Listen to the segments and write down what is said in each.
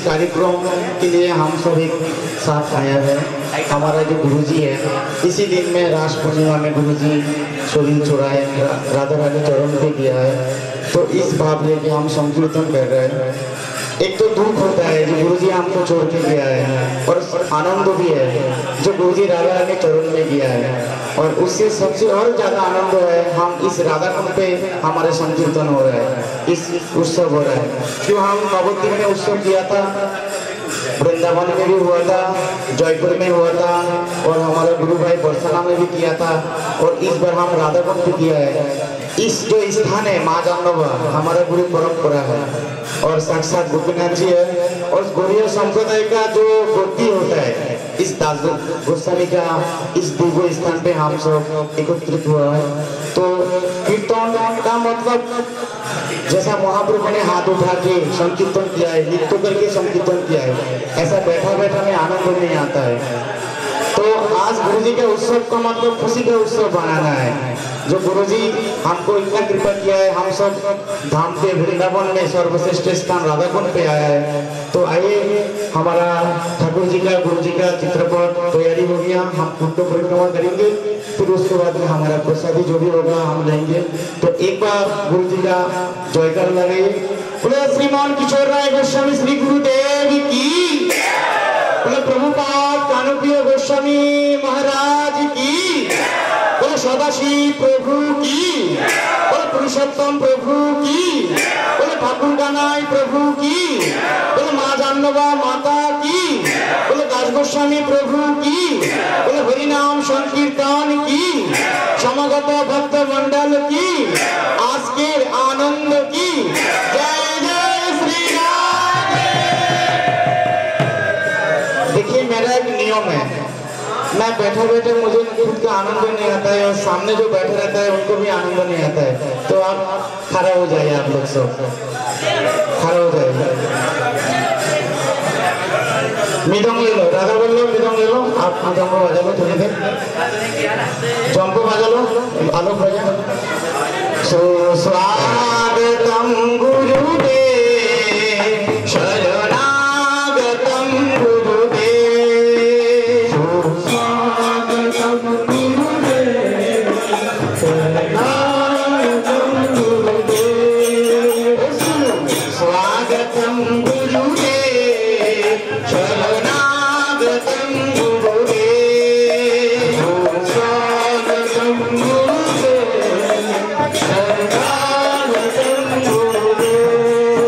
कार्यक्रम के लिए हम सब एक साथ आया है। हमारा जो गुरुजी है, इसी दिन में रास पूर्णिमा में गुरुजी शरीर छोड़ाए, राधा रानी चरण पे किया है। तो इस भाव लेके हम संकीर्तन कर रहे हैं। एक तो दुख होता है जो गुरुजी हमको छोड़ के गया है, और आनंद भी है जो गुरुजी राधा रानी चरण में गया है। और उससे सबसे और ज़्यादा आनंद है हम इस राधा कुंड पे हमारे संकीर्तन हो रहा है, इस उत्सव हो रहा है। जो हम नवद्वीप में उत्सव किया था, वृंदावन में भी हुआ था, जयपुर में हुआ था, और हमारा गुरु भाई बरसाना में भी किया था, और इस बार हम राधा कुंड पे किया है। इस जो स्थान है माँ जानवा हमारा गुरु परंपरा है, और साक्षात गोपीनाथ जी है। और गौड़ीय संप्रदाय का जो गति होता है, इस दास गोस्वामी का इस दिव्य स्थान पे हम सब एकत्रित हुआ है। तो कीर्तन का मतलब जैसा महाप्रभु ने हाथ उठा के संकीर्तन किया है, नृत्य करके संकीर्तन किया है, ऐसा बैठा बैठा में आनंद नहीं आता है। तो आज गुरुजी के उत्सव का मतलब खुशी का उत्सव बनाना है। जो गुरुजी हमको इतना कृपा किया है, हम सब धाम पे वृंदावन में सर्वश्रेष्ठ स्थान राधा कुंड पे आया है। तो आइए, हमारा ठाकुर जी का गुरु जी का चित्रपट तैयारी हो गया, हम कुंड परिक्रमा करेंगे, फिर उसके बाद में हमारा प्रसादी जो भी होगा हम लेंगे। तो एक बार गुरु जी का जयकार लगाइए। बोले श्रीमान किशोर राय गोस्वामी श्री गुरुदेव की, बोले प्रभुपाद कानुप्रिय गोस्वामी महाराज की, बोले सदाशिव प्रभु की, बोले पुरुषोत्तम प्रभु की, बोले ठाकुर कानाई प्रभु की, बोले माँ जानवा माता की, बोले दास गोस्वामी प्रभु की, बोले हरिनाम संकीर्तन की, समगत भक्त मंडल की, आज के आनंद की। जय जय श्री राम। देखिए, मेरा एक नियम है, मैं बैठे बैठे मुझे खुद का आनंद नहीं आता है, और सामने जो बैठे रहता है उनको भी आनंद नहीं आता है। तो आप खड़ा हो जाइए, आप लोग सब खड़ा हो जाइए। मृदंग ले लो, राधा बोल लो, मृदंग ले लो, आप जंप बजा लो, थोड़ी देर जंप बजा लो, आलोक बजा। सुस्वागतम गुरुदेव शरणागतम गुरुदेव, सुस्वागतम गुरुदेव शरणागतम गुरुदेव, स्वागतम गुरुदेव शरणागतम गुरुदेव, स्वागतम गुरुदेव शरणागतम गुरुदेव।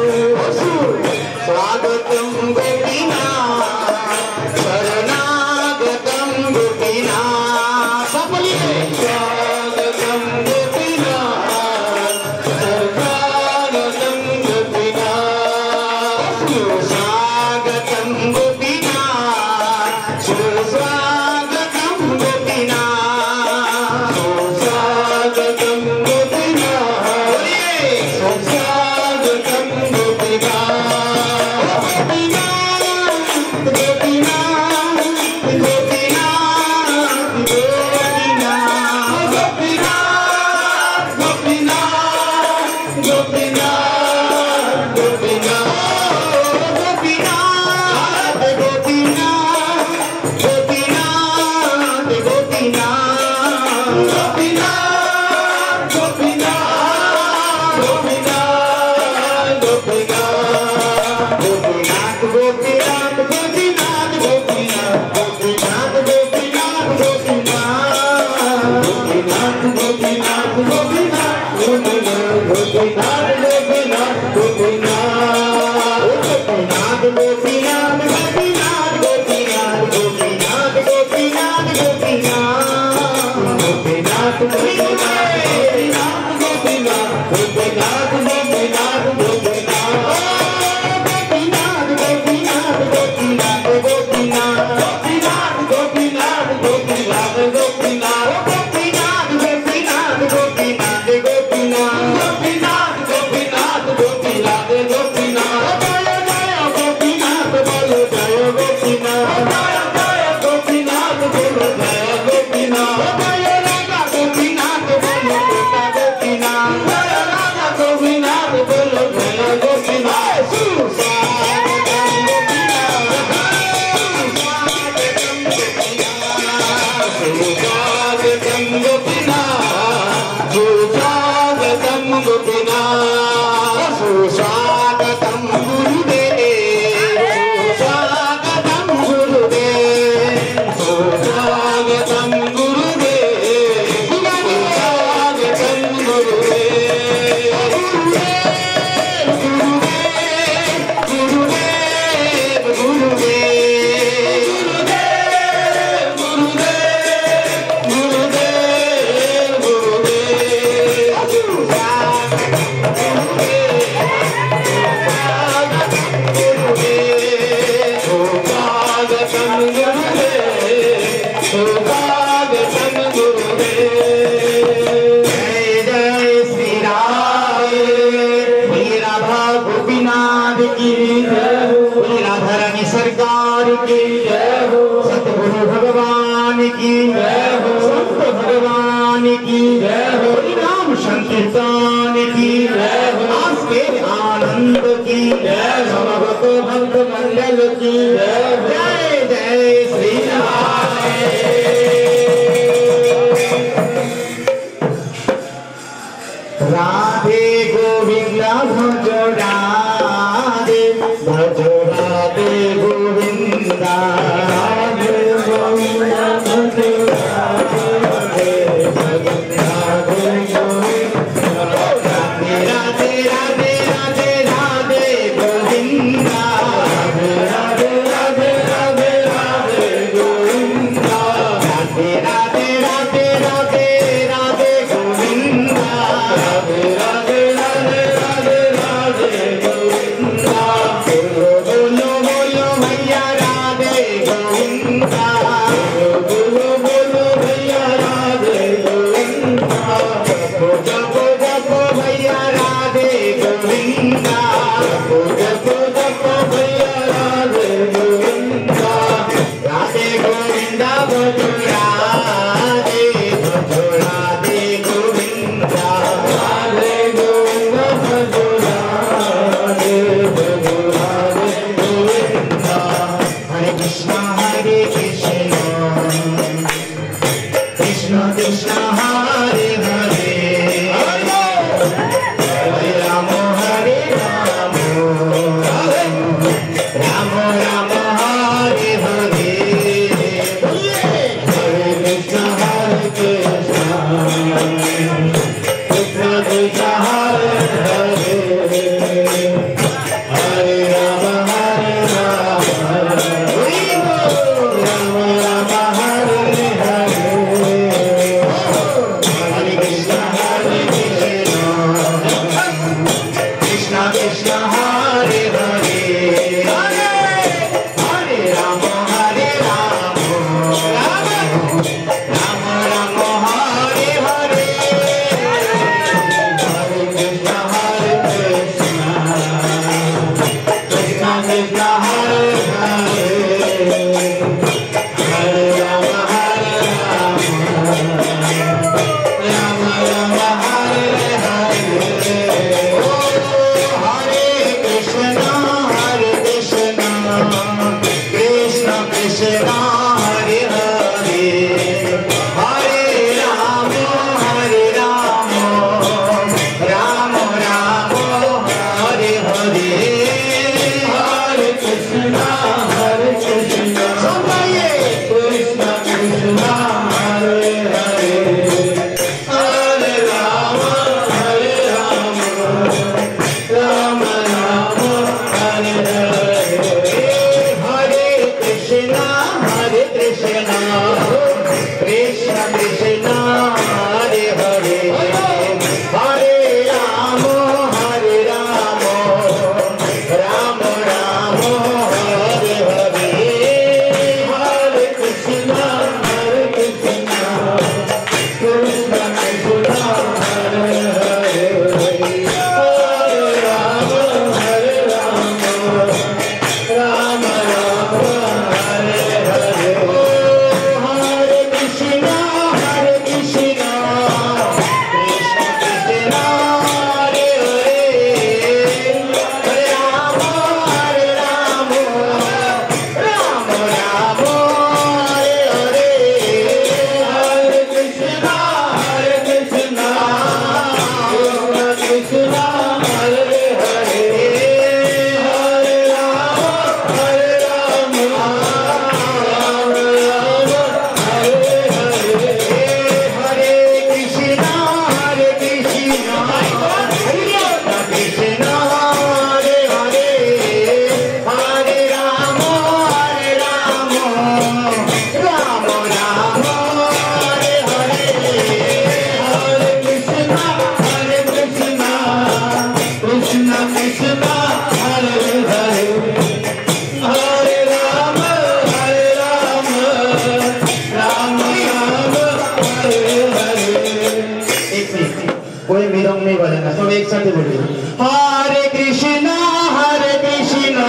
सॉन्ग में बजाना, सब एक साथ बोलिए। हरे कृष्णा कृष्ण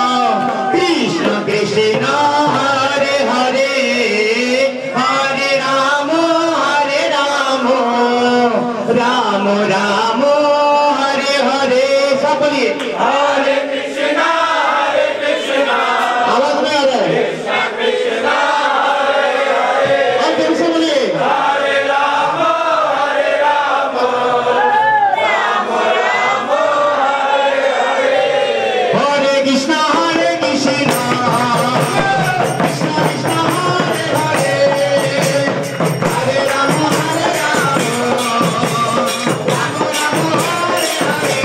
कृष्ण हरे हरे, हरे राम राम राम हरे हरे। सब बोलिए हरे कृष्णा आवाज में आ रहा है, कृष्णा हरे हरे, और फिर से बोलिए हरे राम राम राम हरे हरे, हरे कृष्णा कृष्णा कृष्ण हरे हरे, हरे राम राम राम हरे हरे,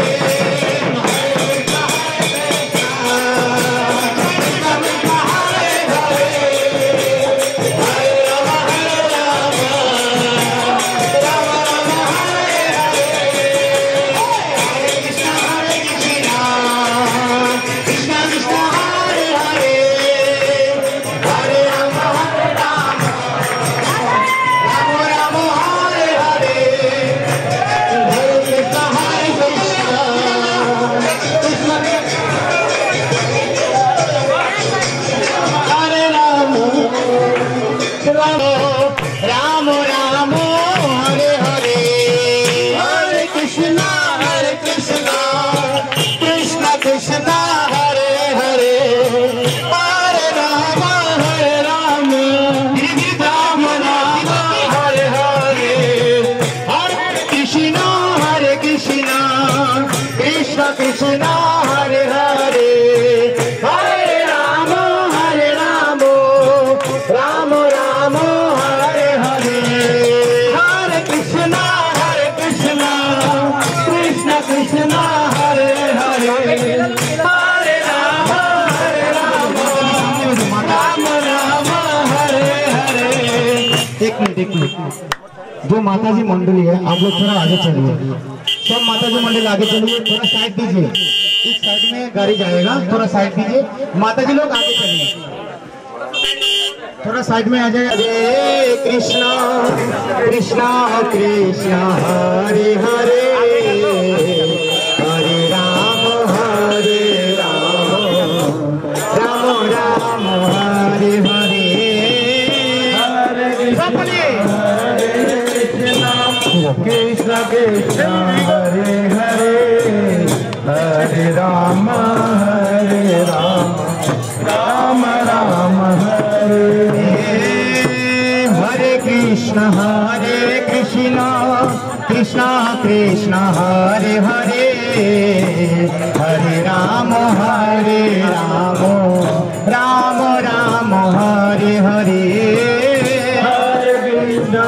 राम राम हरे हरे, हरे कृष्णा कृष्ण कृष्ण हरे हरे, हरे राम राम राम हरे हरे, हरे कृष्ण कृष्ण कृष्ण हरे हरे, हरे राम राम राम हरे हरे, हरे कृष्ण कृष्ण कृष्ण हरे हरे, हरे राम राम राम हरे हरे। एक मिनट, जो माताजी मंडली है आप लोग थोड़ा आगे चलिए, सब माताजी मंडली आगे चलिए, थोड़ा साइड दीजिए, इस साइड में गाड़ी जाएगा, थोड़ा साइड दीजिए, माताजी लोग आगे चलिए, थोड़ा साइड में आ जाएगा। हरे कृष्णा कृष्णा कृष्ण हरे हरे, हरे राम राम राम हरे हरे, हरे कृष्ण कृष्ण हरे हरे, हरे राम राम राम हरे, हरे कृष्ण कृष्ण कृष्ण हरे हरे, हरे राम राम राम हरे हरे, हरे कृष्ण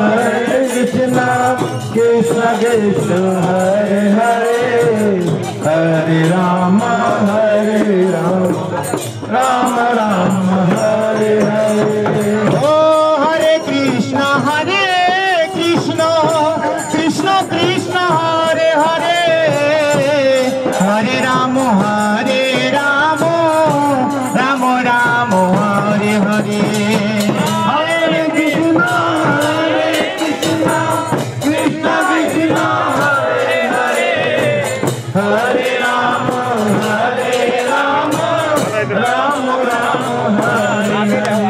कृष्ण कृष्ण हरे हरे, हरे राम राम राम हरे हरे, ओ हरे कृष्ण कृष्ण कृष्ण हरे हरे, हरे राम राम राम हरे हरे, हरे कृष्ण कृष्ण कृष्ण हरे हरे, हरे राम राम राम हरे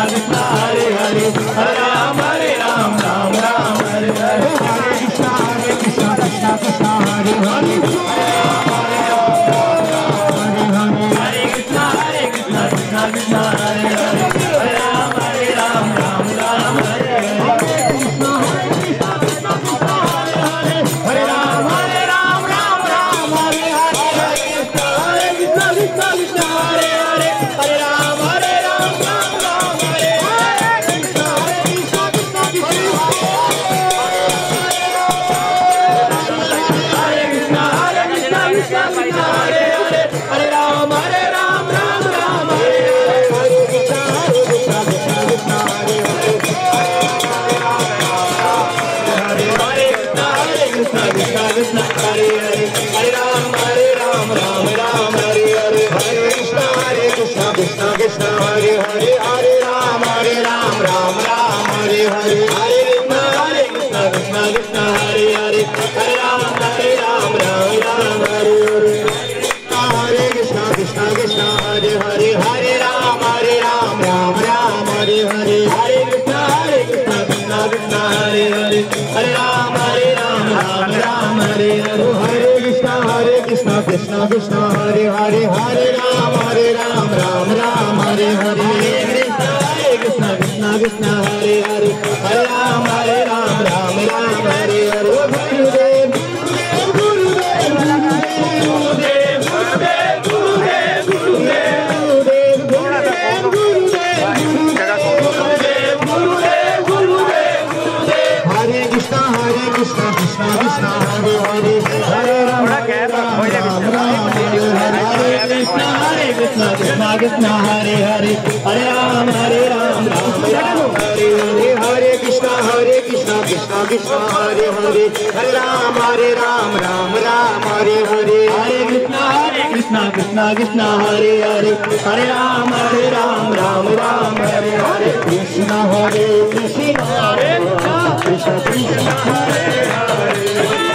कृष्णा हरे हरे हरे राम राम राम हरे हरे हरे कृष्णा कृष्णा कृष्णा हरे हरे हरे कृष्णा कृष्णा कृष्णा हरे हरे हरे राम राम राम हरे हरे कृष्णा कृष्णा कृष्णा हरे हरे हरे राम राम हरे हरे कृष्णा कृष्णा कृष्णा हरे हरे हरे राम राम हरे हरे कृष्णा कृष्णा कृष्णा हरे कृष्णा कृष्णा कृष्णा हरे हरे हरे राम हरे राम हरे हरे कृष्णा कृष्णा कृष्णा हरे हरे हरे हरे कृष्णा कृष्णा कृष्णा हरे हरे हरे राम हरे हरे हरे कृष्णा कृष्णा कृष्णा हरे हरे हरे राम हरे हरे हरे कृष्णा कृष्णा कृष्णा हरे हरे हरे राम हरे हरे हरे कृष्णा कृष्णा कृष्णा हरे हरे हरे राम हरे हरे हरे कृष्णा कृष्णा कृष्णा हरे हरे हरे राम हरे हरे हरे कृष्णा कृष्णा कृष्णा हरे हरे हरे राम हरे हरे कृष्णा कृष्णा कृष्णा हरे हरे हरे राम हरे हरे हरे गुरुदेव गुरुदेव गुरुदेव गुरुदेव गुरुदेव गुरुदेव गुरुदेव गुरुदेव हरे कृष्णा कृष्णा कृष्णा हरे हरे हरे राम हरे कृष्णा कृष्णा कृष्णा हरे हरे हरे राम हरे हरे हरे कृष्णा कृष्णा कृष्णा हरे हरे हरे राम हरे हरे हरे कृष्णा कृष्णा हरे हरे हरे राम हरे हरे कृष्णा हरे कृष्णा कृष्ण कृष्ण हरे हरे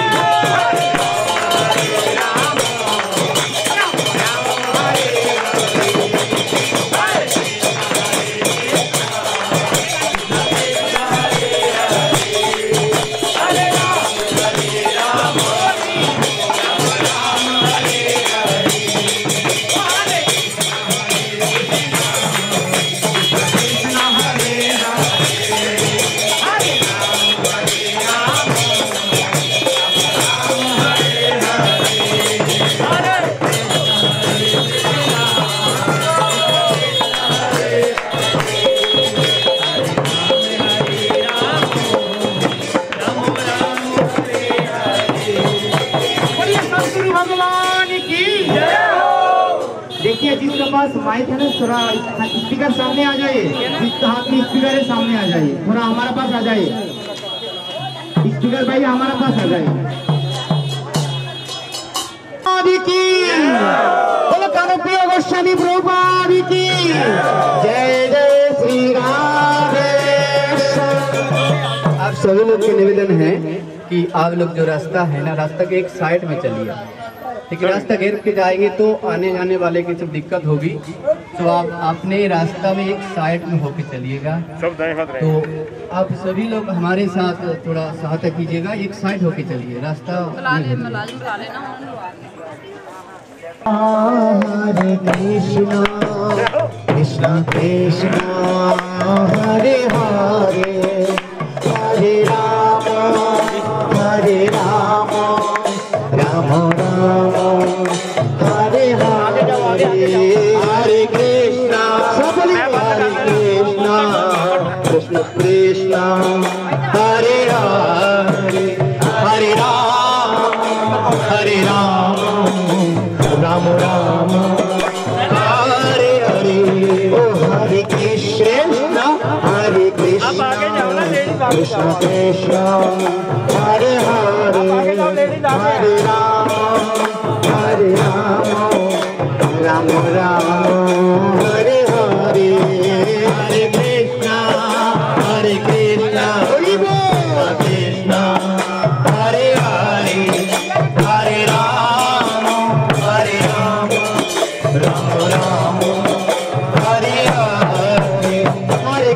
देखिए जिसके पास माइक है ना थोड़ा स्पीकर सामने आ जाइए, जिसके हाथ में स्पीकर है सामने आ जाइए, थोड़ा हमारे पास आ जाइए, स्पीकर भाई हमारे पास आ जाइए। बोलो कानप्रिय गोस्वामी प्रभुपाद की जय जय श्री राम। आप सभी लोग के निवेदन है कि आप लोग जो रास्ता है ना, रास्ता के एक साइड में चलिए, लेकिन रास्ता घेर के जाएंगे तो आने जाने वाले की सब दिक्कत होगी, तो आप अपने रास्ता में एक साइड में होके चलिएगा। तो आप सभी लोग हमारे साथ थोड़ा सहायता कीजिएगा, एक साइड होके चलिए रास्ता। हरे कृष्णा कृष्णा कृष्णा हरे हरे हरे राम राम राम हरे हरे हरे कृष्णा कृष्ण कृष्णा हरे हरे हरे राम राम राम हरे हरे ओ हरे कृष्णा कृष्ण कृष्ण हरे हरे हरे राम राम राम हरे हरे हरे कृष्णा कृष्णा हरे हरे हरे राम राम राम हरे हरे हरे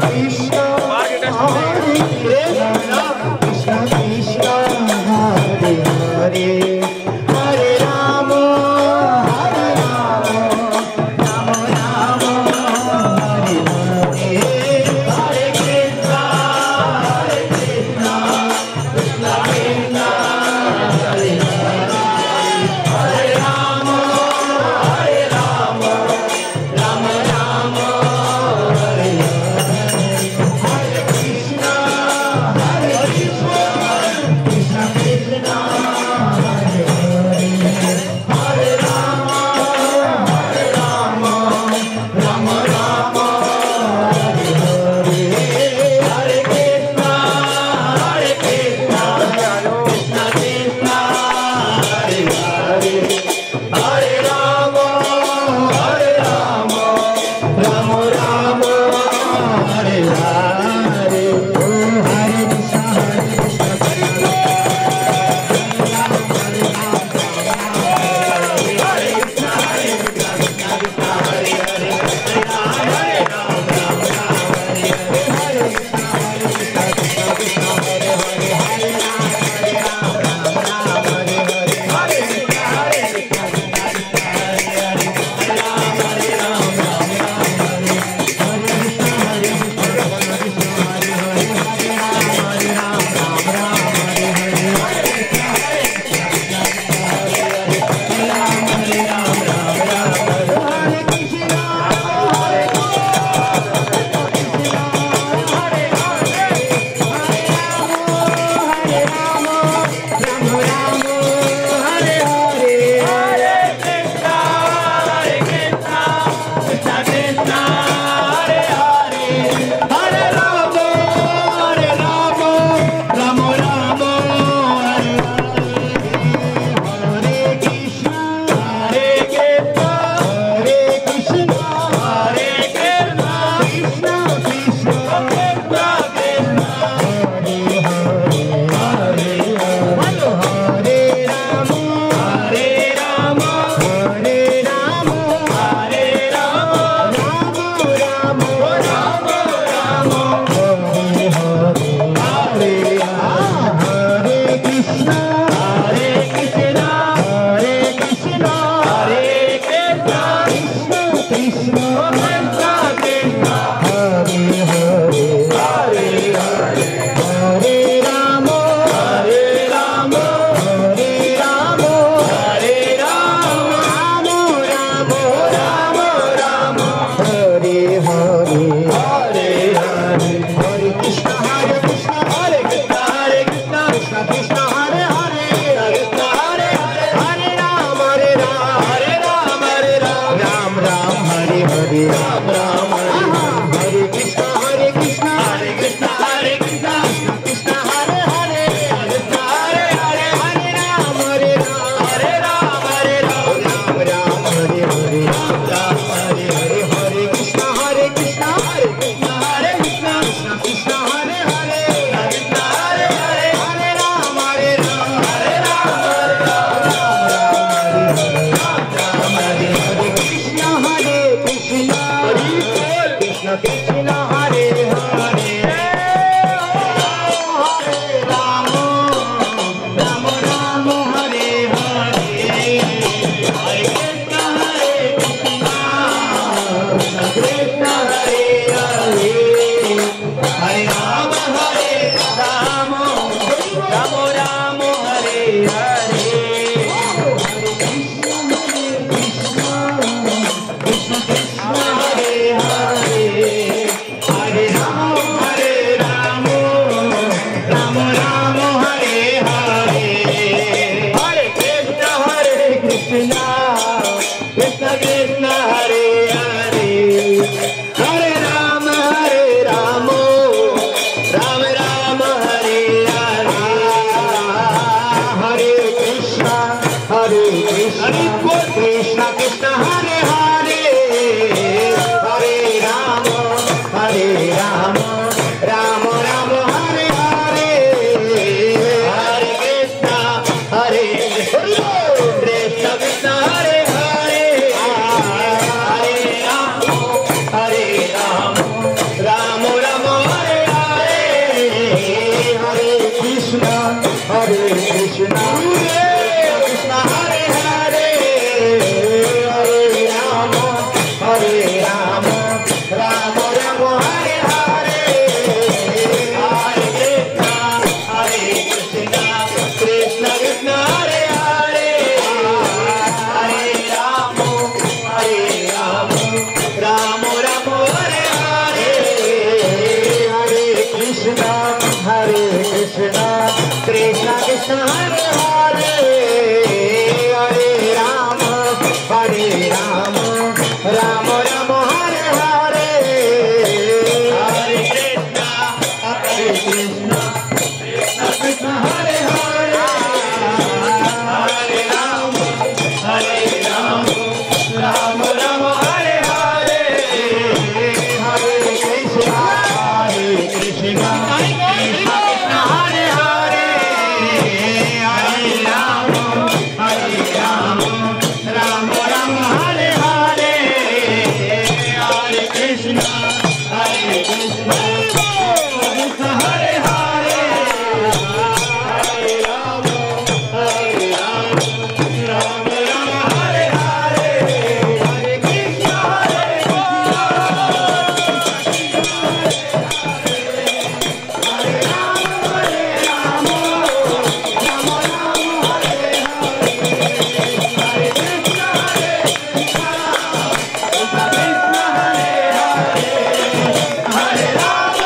Hare Rama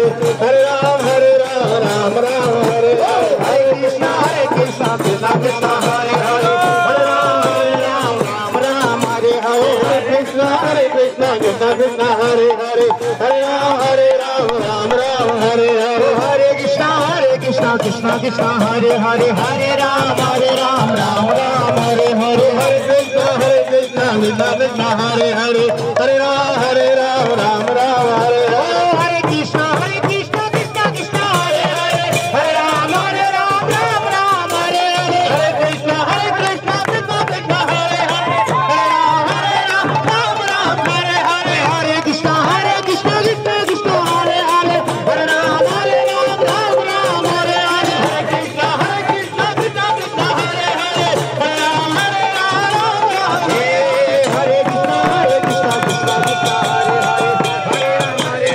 हरे हरे राम राम राम हरे हरे कृष्णा कृष्णा कृष्णा हरे हरे हरे राम राम हरे हरे कृष्णा कृष्णा कृष्णा हरे हरे हरे राम राम हरे हरे हरे कृष्णा कृष्णा कृष्णा हरे हरे हरे राम राम हरे हरे हरे कृष्णा कृष्णा कृष्णा हरे हरे हरे राम राम हरे हरे कृष्णा कृष्णा कृष्णा हरे हरे हरे राम राम हरे हरे हरे कृष्णा कृष्णा कृष्णा हरे हरे हरे राम राम हरे हरे हरे कृष्णा कृष्णा कृष्णा हरे हरे हरे राम हरे हरे कृष्णा कृष्णा कृष्णा हरे हरे हरे राम हरे कृष्णा कृष्णा कृष्णा हरे हरे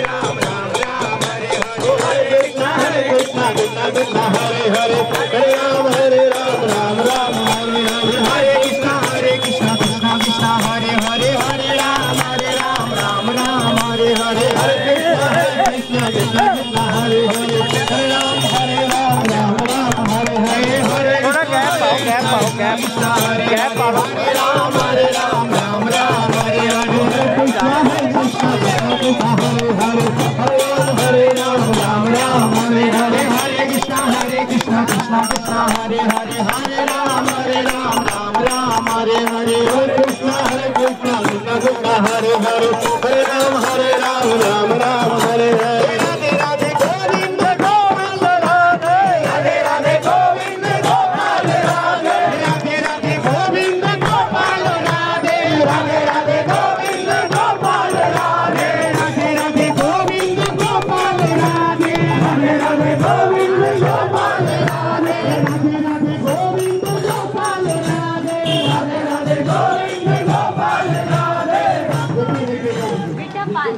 हरे राम राम हरे हरे हरे कृष्णा कृष्णा कृष्णा हरे हरे हरे राम राम हरे हरे हरे कृष्णा कृष्णा कृष्णा हरे हरे हरे राम हरे हरे हरे थोड़ा गैप पाओ कृष्णा हरे राम राम हरे हरे कृष्णा कृष्णा कृष्णा हरे हरे हरे राम हरे हरे हरे कृष्णा कृष्णा कृष्णा हरे हरे हरे राम राम हरे हरे हरे कृष्णा कृष्णा कृष्णा हरे हरे हरे राम राम हरे हरे राधे राधे गोविंद गोविंद राधे राधे राधे गोविंद गोपाल राधे राधे राधे गोविंद गोपाल राधे राधे राधे गोविंद गोपाल राधे राधे राधे गोविंद गोपाल राधे राधे राधे गोविंद गोपाल राधे राधे राधे गोविंद गोपाल राधे राधे राधे गोविंद गोपाल राधे बेटा पाल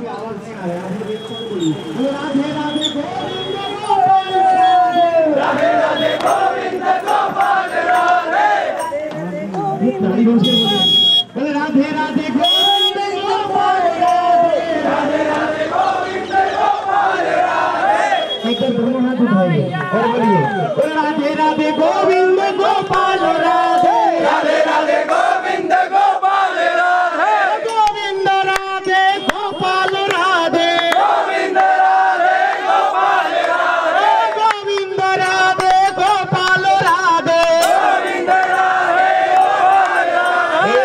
राधे राधे गोविंद गोपाल राधे राधे राधे गोविंद गोपाल राधे राधे राधे गोविंद गोपाल राधे राधे राधे गोविंद गोपाल राधे एक दोनों हाथ उठाइए और बोलिए राधे राधे गोविंद गोपाल राधे राधे राधे गोविंद गोपाल राधे गोविंद राधे गोपाल राधे गोविंद राधे गोपाल राधे गोविंद राधे गोपाल राधे गोविंद राधे गोपाल राधे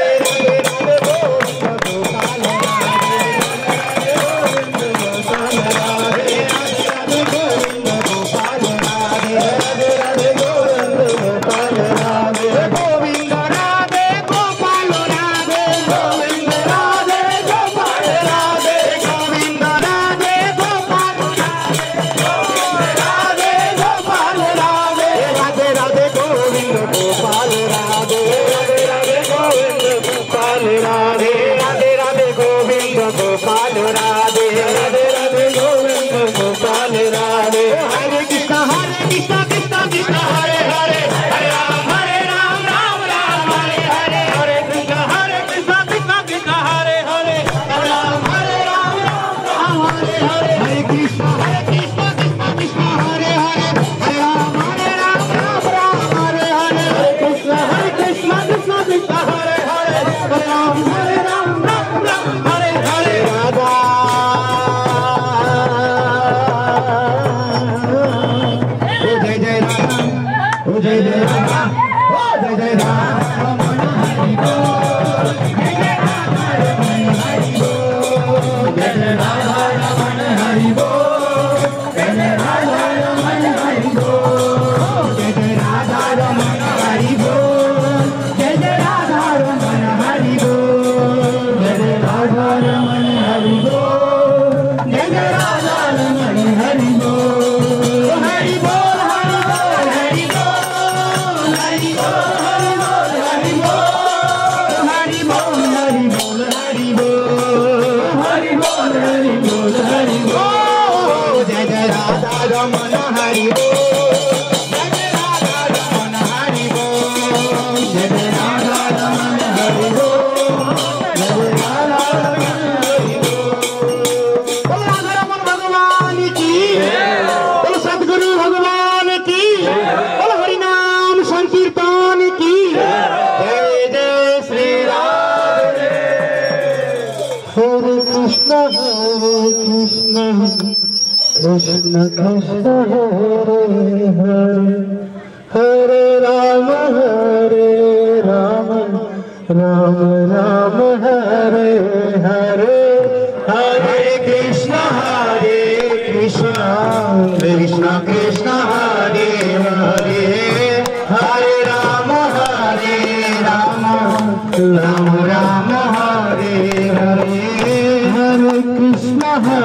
कृष्ण कृष्ण कृष्ण हरे हरे हरे राम राम राम हरे हरे हरे कृष्ण कृष्ण कृष्ण हरे हरे हरे राम राम राम हरे हरे हरे कृष्ण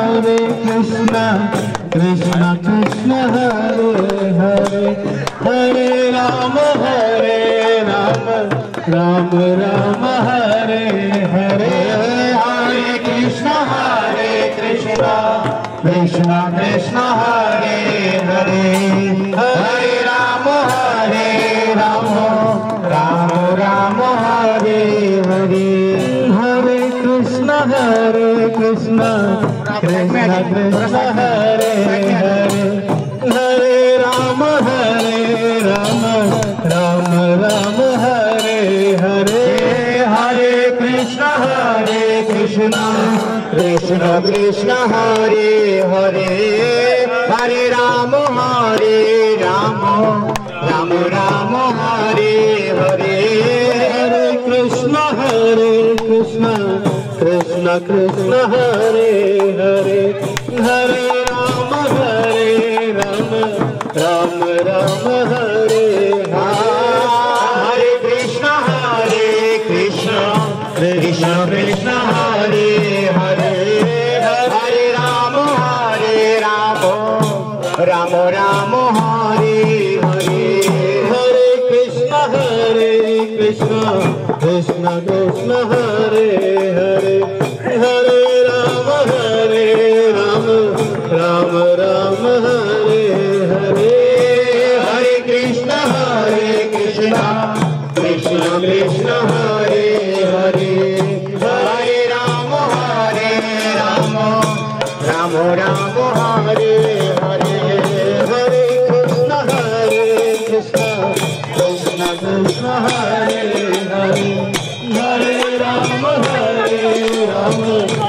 कृष्ण कृष्ण हरे हरे हरे राम राम राम हरे हरे हरे कृष्ण कृष्ण कृष्ण हरे हरे हरे राम राम राम हरे हरे हरे कृष्ण कृष्ण कृष्ण हरे हरे हरे राम राम राम हरे हरे हरे कृष्ण कृष्ण कृष्ण हरे हरे हरे राम राम राम हरे हरे हरे कृष्ण कृष्ण कृष्ण हरे हरे हरे राम राम हरे हरे कृष्ण कृष्ण कृष्ण हरे हरे हरे राम राम हरे हरे हरे कृष्ण कृष्ण कृष्ण हरे हरे हरे राम राम हरे हरे हरे कृष्ण कृष्ण कृष्ण हरे हरे हरे राम राम हरे हरे हरे कृष्ण कृष्ण हरे हरे हरे राम हरे राम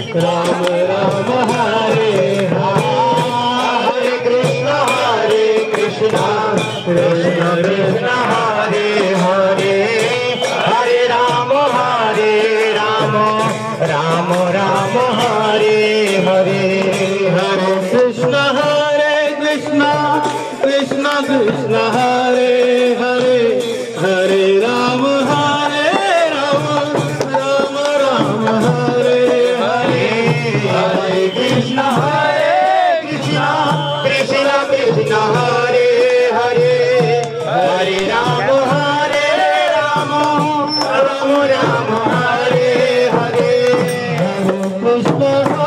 हरे हरे कृष्ण कृष्ण हरे हरे हरे राम राम हरे हरे हरे कृष्ण कृष्ण हरे हरे हरे राम राम हरे हरे हरे कृष्ण कृष्ण हरे हरे हरे राम राम हरे हरे कृष्ण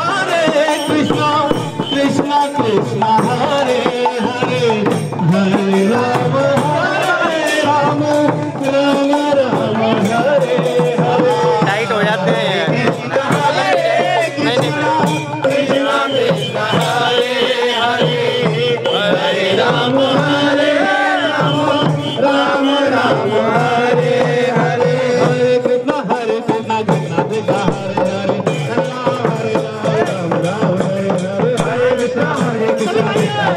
कृष्ण हरे हरे हरे राम राम हरे हरे टाइट हो जाते हैं कृष्ण हरे हरे हरे राम राम हरे हरे हरे कृष्ण हरे कृष्ण हरे हरे हरे राम राम हरे हरे हरे कृष्ण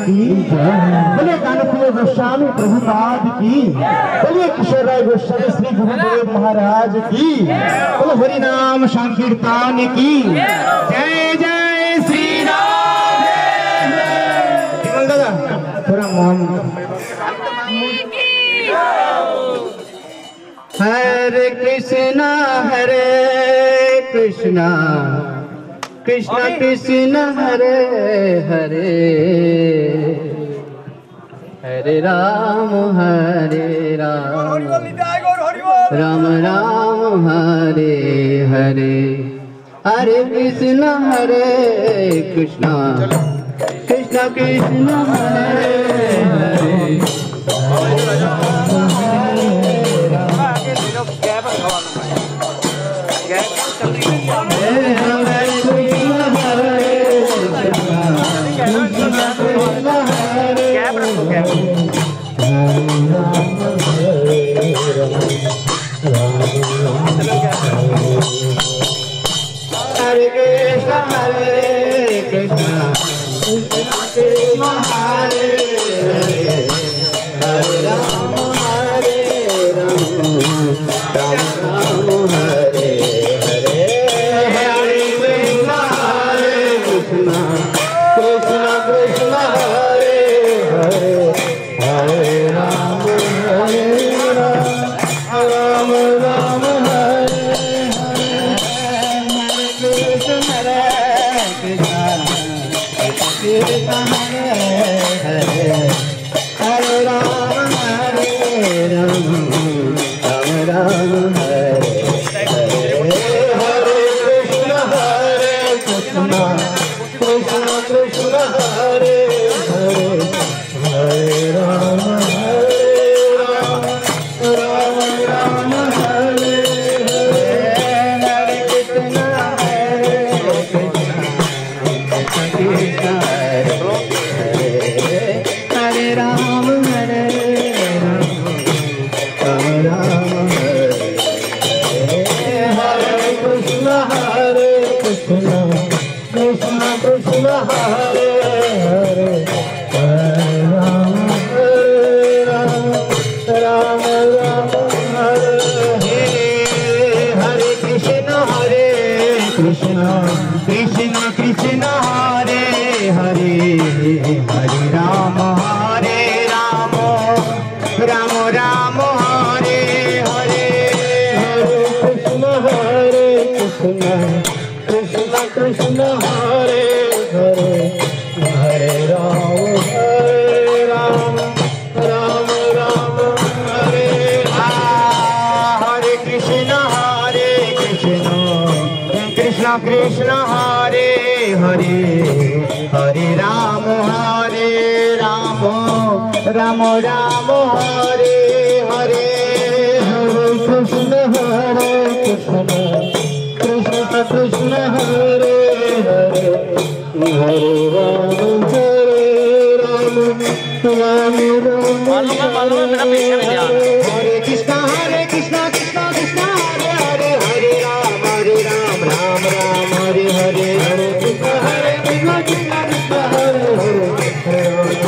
की, बोले कानप्रिय गोस्वामी प्रभुपाद की, बोले किशोरराय गोस्वामी श्री गुरुदेव महाराज की, बोले हरि नाम संकीर्तन की जय जय श्री राम। दादा थोड़ा मन हरे कृष्णा कृष्ण कृष्ण हरे हरे, हरे राम राम राम हरे हरे, हरे कृष्ण कृष्ण कृष्ण हरे कृष्ण हरे हरे, हरे राम राम राम हरे हरे, हरे कृष्ण कृष्ण कृष्ण हरे हरे, हरे राम राम हरे कृष्ण कृष्ण कृष्ण हरे हरे, हरे राम राम राम हरे हरे, हरे कृष्ण कृष्ण कृष्ण हरे हरे,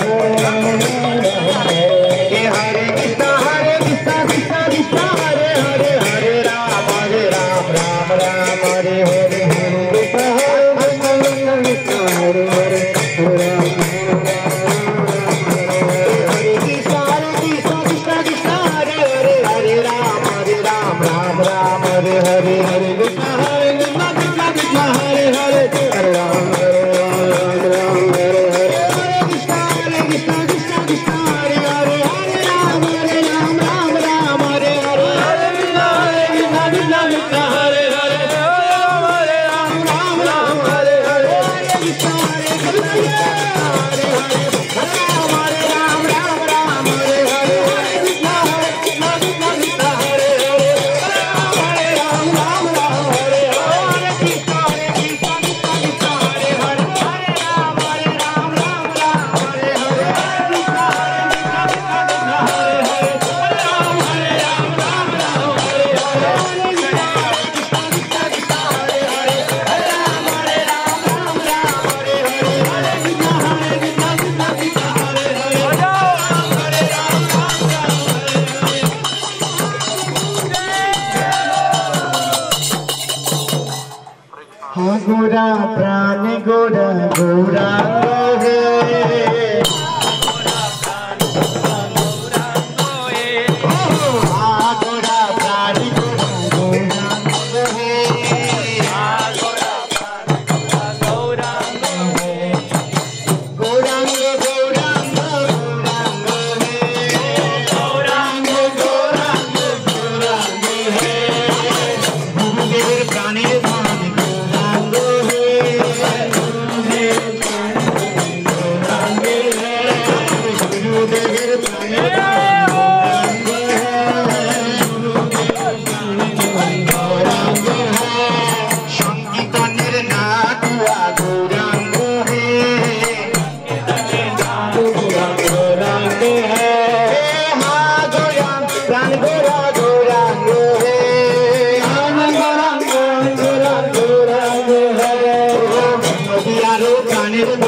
हरे कृष्ण कृष्ण कृष्ण हरे हरे, हरे राम राम राम हरे हरे, हरे कृष्ण हरे हरे, हरे कृष्ण कृष्ण कृष्ण हरे हरे, हरे राम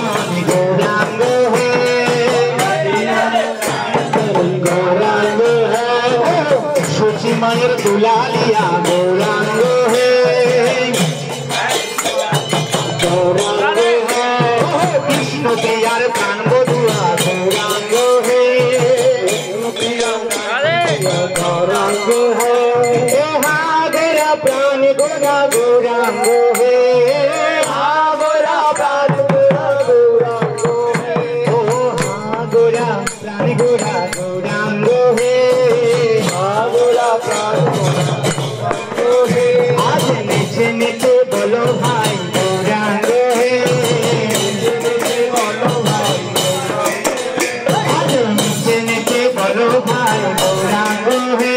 প্রাণ গৌরাঙ্গ হে গৌরাঙ্গ হে সচি মায়ের দুলালিয়া গৌরাঙ্গ হে গৌরাঙ্গ হে কৃষ্ণ প্রিয়ার প্রাণ বধুয়া গৌরাঙ্গ হে গৌরাঙ্গ হে হাগরা প্রাণ গোরা গৌরাঙ্গ হে হাগরা প্রাণ গোরা গৌরাঙ্গ হে ও হাগরা প্রাণ গোরা গৌরাঙ্গ হে হাগরা প্রাণ গৌরাঙ্গ হে আজ নেচে নেচে বলো ভাই গৌরাঙ্গ হে বলো ভাই আজ নেচে নেচে বলো ভাই গৌরাঙ্গ হে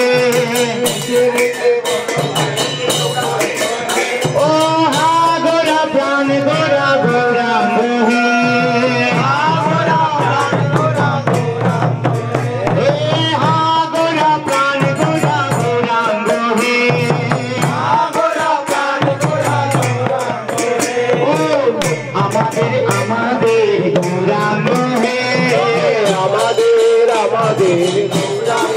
ও হাগরা প্রাণ গোরা গৌরাঙ্গ হে হাগরা প্রাণ গোরা গৌরাঙ্গ হে হাগরা প্রাণ গোরা গৌরাঙ্গ হে হাগরা প্রাণ গোরা গৌরাঙ্গ হে ও আমাদের আমাদের গৌরাঙ্গ হে আমাদের আমাদের গৌরাঙ্গ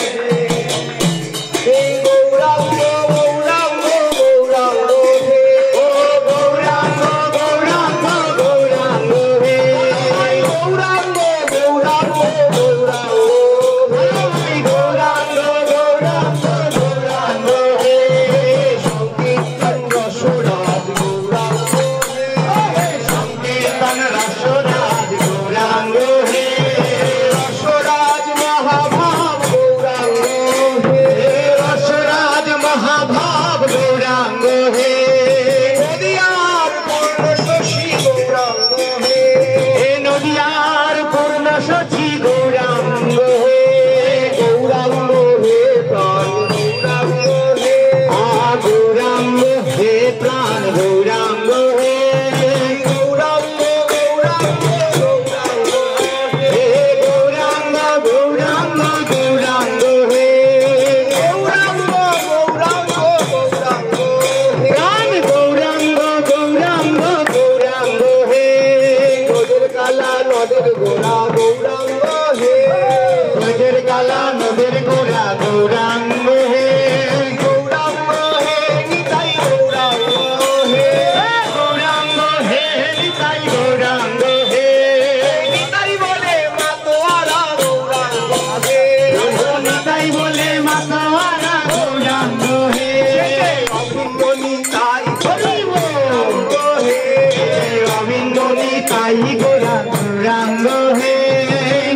হে গৌরাঙ্গ গৌরাঙ্গ গৌরাঙ্গ হে ও গৌরাঙ্গ গৌরাঙ্গ গৌরাঙ্গ হে গৌরাঙ্গ গৌরাঙ্গ গৌরাঙ্গ হে গৌরাঙ্গ গৌরাঙ্গ গৌরাঙ্গ হে সংকীর্তন রসরাজ গৌরাঙ্গ হে সংকীর্তন রসরাজ গৌরাঙ্গ হে রসরাজ মহাভাব গৌরাঙ্গ হে রসরাজ মহাভাব গৌরাঙ্গ হে নদিয়ার পূর্ণ শশী গৌরাঙ্গ হে নদিয়ার পূর্ণ শশী গৌরাঙ্গ হে গৌরাঙ্গ হে প্রাণ গৌরাঙ্গ হে গৌরাঙ্গ হে প্রাণ গৌরাঙ্গ হে গৌরাঙ্গ গৌরাঙ্গ গৌরাঙ্গ হে গৌরাঙ্গ গৌরাঙ্গ গৌরাঙ্গ হে গৌরাঙ্গ গৌরাঙ্গ গৌরাঙ্গ হে প্রাণ গৌরাঙ্গ গৌরাঙ্গ গৌরাঙ্গ হে নদের কালা নদের গোরা গৌরাঙ্গ হে নদের কালা নদের গোরা গৌরাঙ্গ হে গৌরাঙ্গ হে নিতাই গৌরাঙ্গ হে গৌরাঙ্গ হে নিতাই গৌরাঙ্গ হে নিতাই বলে মাতোয়ারা গৌরাঙ্গ হে নিতাই বলে মাতোয়ারা গৌরাঙ্গ হে অভিন্ন নিতাই গৌরাঙ্গ হে অভিন্ন নিতাই গৌরাঙ্গ হে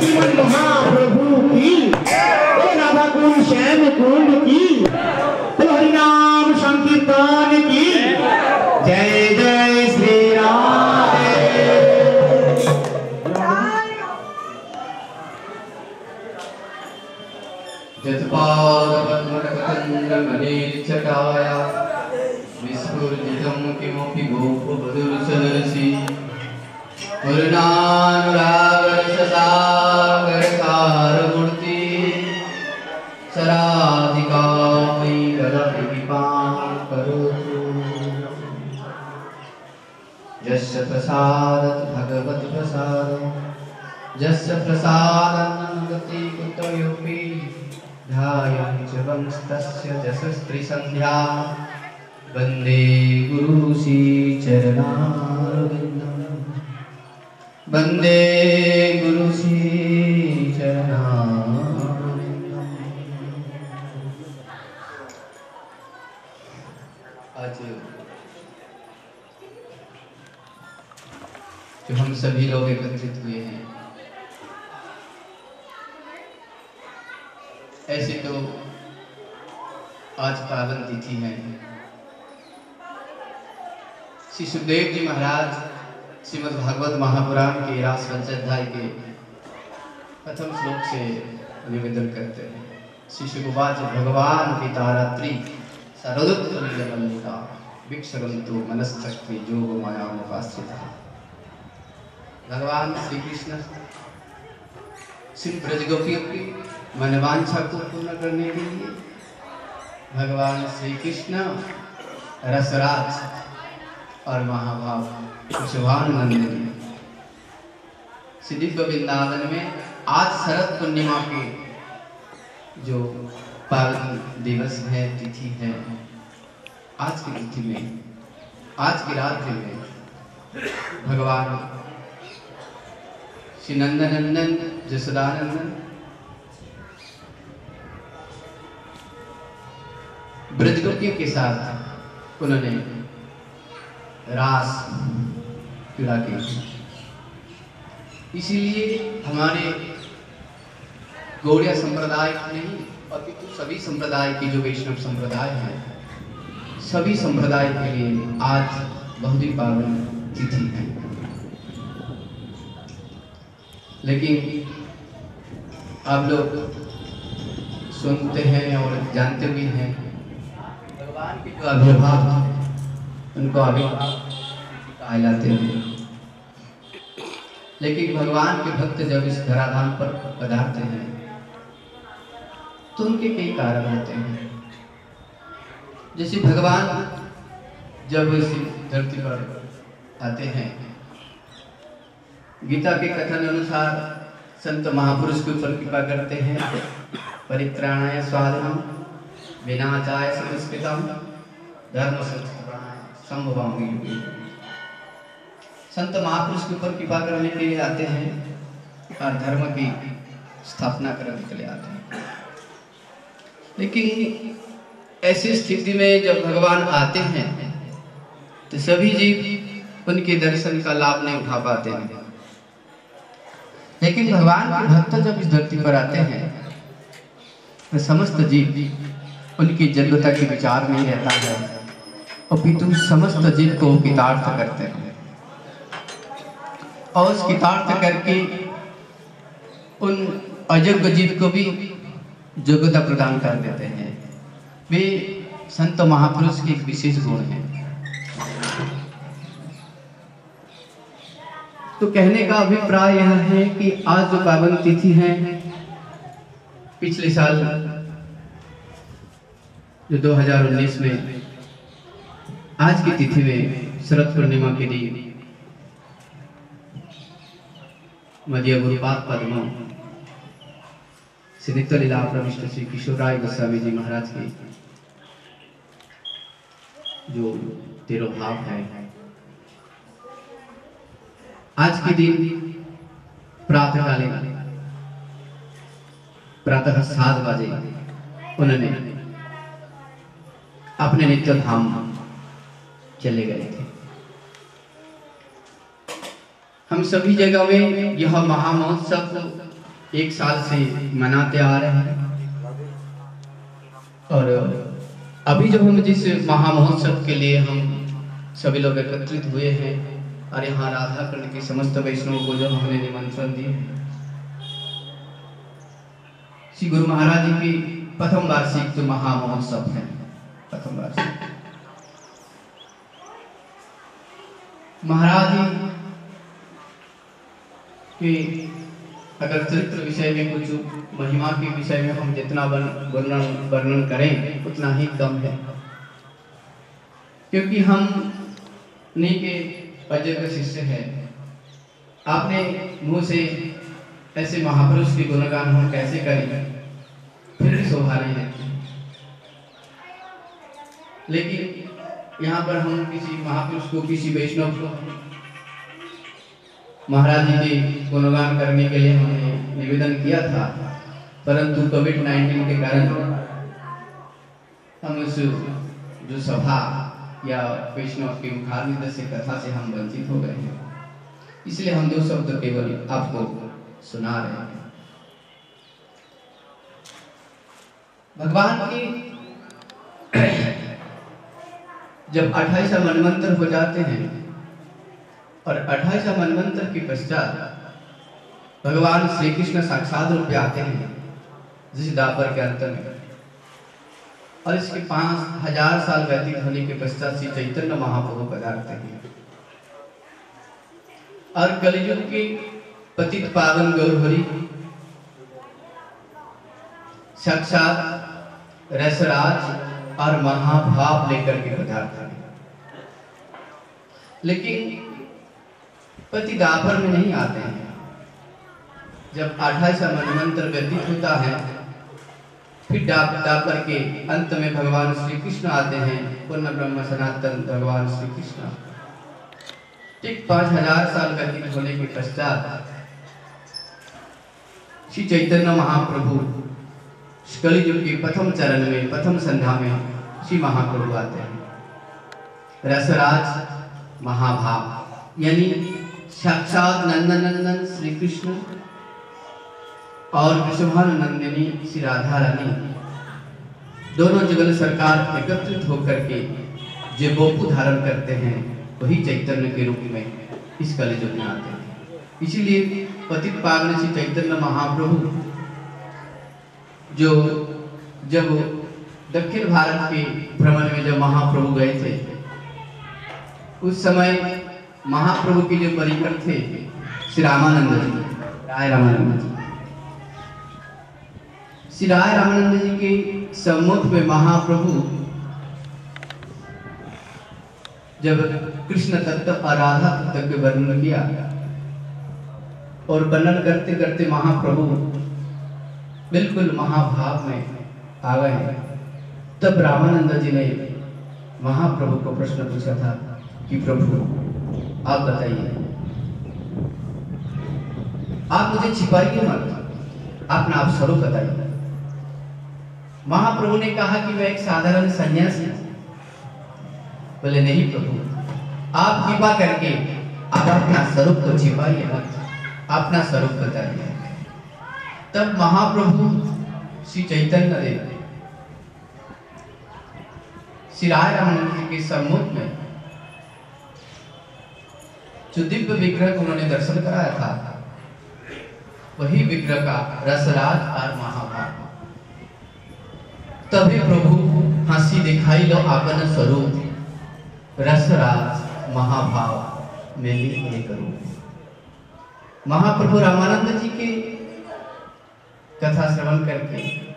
श्रीमन महाप्रभु की, बोलो राधा कुंड श्याम कुंड की, बोलो हरिनाम संकीर्तन की जय जय श्री राधे। जत्पादपद्मकन्दमणिर्जटाया विस्फुरितं किमपि गोपवधूसरसि करुणानुरागरससागरसारमूर्ति सराधिका मयि कदापि कृपां करोतु। यस्य प्रसादत भगवत् प्रसादं यस्य प्रसादं गति कुतयोऽपि ध्यायं च वंस्तस्य जसस्त्रिसन्ध्या वन्दे गुरुश्री चरणारविन्दं वन्दे गुरुश्री चरणारविन्दम्। आज जो हम सभी लोग एकत्रित हुए हैं, ऐसे तो आज पावन तिथि है। श्री सुखदेव जी महाराज श्रीमद् भागवत महापुराण के रास पंचाध्याय के प्रथम श्लोक से निवेदन करते हैं। श्री शुभवाच भगवान पितारात्रि सरदुत्तमल्लिका वीक्षरन्तु मनस्तस्मै योग मायामुपाश्रितः। भगवान श्री कृष्ण श्री ब्रज गोपियों की मनवांछा को पूर्ण करने के लिए भगवान श्री कृष्ण रसराज और महाभाव शुभानंद श्री दिव्य वृंदावन में आज शरद पूर्णिमा के जो पावन दिवस है, तिथि है, आज की तिथि में, आज की रात्रि में भगवान श्री नंदनंदन जसोदानंदन ब्रजगोपियों के साथ उन्होंने रास क्रीड़ा की। इसीलिए हमारे गौड़िया संप्रदाय नहीं अपितु सभी संप्रदाय की जो वैष्णव संप्रदाय है, सभी संप्रदाय के लिए आज बहुत ही पावन तिथि है। लेकिन आप लोग सुनते हैं और जानते भी हैं भगवान के जो आविर्भाव उनको आविर्भाव कहलाते हैं। लेकिन भगवान के भक्त जब इस धराधाम पर पधारते हैं तो उनके कई कारण होते हैं। जैसे भगवान जब इस धरती पर आते हैं, गीता के कथन अनुसार संत महापुरुष के ऊपर कृपा करते हैं। परित्राणाय साधनम विनाशाय संस्कृतम धर्म संभवामि युगे। संत महापुरुष के ऊपर कृपा करने के लिए आते हैं और धर्म की स्थापना करने के लिए आते हैं। लेकिन ऐसी स्थिति में जब भगवान आते हैं तो सभी जीव उनके दर्शन का लाभ नहीं उठा पाते हैं। लेकिन भगवान के भक्त जब इस धरती पर आते हैं तो समस्त जीव उनकी जन्मता के विचार नहीं रहता है, अपितु समस्त जीव को कृतार्थ करते हैं और उस कृतार्थ करके उन अयोग्य जीव को भी योग्यता प्रदान कर देते हैं। वे संत महापुरुष की एक विशेष गुण है। तो कहने का अभिप्राय यह है कि आज जो पावन तिथि है, पिछले साल जो 2019 में आज की तिथि में शरद पूर्णिमा के दिन मध्य गुरुपाद पद्म श्री नित्य लीला प्रविष्ट श्री किशोरराय गोस्वामी जी महाराज के जो तिरोभाव है, आज के दिन प्रातः 7 बजे उन्होंने अपने नित्य धाम चले गए थे। हम सभी जगह में यह महामहोत्सव 1 साल से मनाते आ रहे हैं। और अभी जब हम जिस महामहोत्सव के लिए हम सभी लोग एकत्रित हुए हैं और यहाँ राधा कृष्ण के समस्त वैष्णवों को जो हमने निमंत्रण दिए, श्री गुरु महाराज जी की प्रथम वार्षिक जो महामहोत्सव है, प्रथम वार्षिक महाराज जी के अगर चरित्र विषय में कुछ महिमा के विषय में हम जितना वर्णन करें उतना ही कम है, क्योंकि हम उन्हीं के अजय शिष्य हैं। आपने मुंह से ऐसे महापुरुष के गुणगान हम कैसे करें, फिर भी शोभा नहीं है। लेकिन यहाँ पर हम किसी महापुरुष को, किसी वैष्णव को महाराज जी के गुणगान करने के लिए हमने निवेदन किया था, परंतु कोविड-19 के कारण हम उस जो सभा या वैष्णव के मुखारविंद से कथा से हम वंचित हो गए हैं। इसलिए हम 2 शब्द केवल आपको सुना रहे हैं। भगवान की जब 28 मनवंतर हो जाते हैं और 28 मनवंतर के पश्चात भगवान श्री कृष्ण साक्षात रूप में आते हैं जिस द्वापर के अंत में, और इसके 5000 साल व्यतीत होने के पश्चात श्री चैतन्य महाप्रभु पधारते हैं और कलियुग की पतित पावन गौरहरि साक्षात रसराज और महाभाव लेकर के पधारते हैं। लेकिन पति द्वापर में नहीं आते हैं। जब 28 मनवंतर व्यतीत होता है, फिर द्वापर के अंत में भगवान श्री कृष्ण आते हैं, पूर्ण ब्रह्म सनातन भगवान श्री कृष्ण। ठीक 5000 साल व्यतीत होने के पश्चात श्री चैतन्य महाप्रभु कलियुग के प्रथम चरण में, प्रथम संध्या में श्री महाप्रभु आते हैं। रसराज महाभाव यानी साक्षात नंदनंदन श्री कृष्ण और वृषभानुनंदिनी श्री राधा रानी दोनों जुगल सरकार एकत्रित होकर के जो गोपु धारण करते हैं, वही चैतन्य के रूप में इस कलियुग में आते हैं। इसीलिए पतित पावन श्री चैतन्य महाप्रभु जो जब दक्षिण भारत के भ्रमण में जब महाप्रभु गए थे, उस समय महाप्रभु के जो परिकर थे श्री रामानंद जी, राय रामानंद जी, श्री राय रामानंद जी के सम्मुख में महाप्रभु जब कृष्ण तत्व और राधा तत्व के वर्णन किया और वर्णन करते करते महाप्रभु बिल्कुल महाभाव में आ गए। तब रामानंद जी ने महाप्रभु को प्रश्न पूछा था कि प्रभु आप बताइए, आप मुझे छिपाइए मत, अपना आप स्वरूप बताइए। महाप्रभु ने कहा कि मैं एक साधारण सन्यासी। बोले नहीं प्रभु, आप कृपा करके आप अपना स्वरूप को छिपाइए मत, अपना स्वरूप बताइए। तब महाप्रभु श्री चैतन्य देव श्री राय रामानंद जी के सम्मुख में जो दिव्य विग्रह को उन्होंने दर्शन कराया था, वही विग्रह का रसराज और महाभाव। तभी प्रभु हंसी दिखाई लो आपन स्वरूप, रसराज महाभाव में भी करूं। महाप्रभु रामानंद जी के कथा श्रवण करके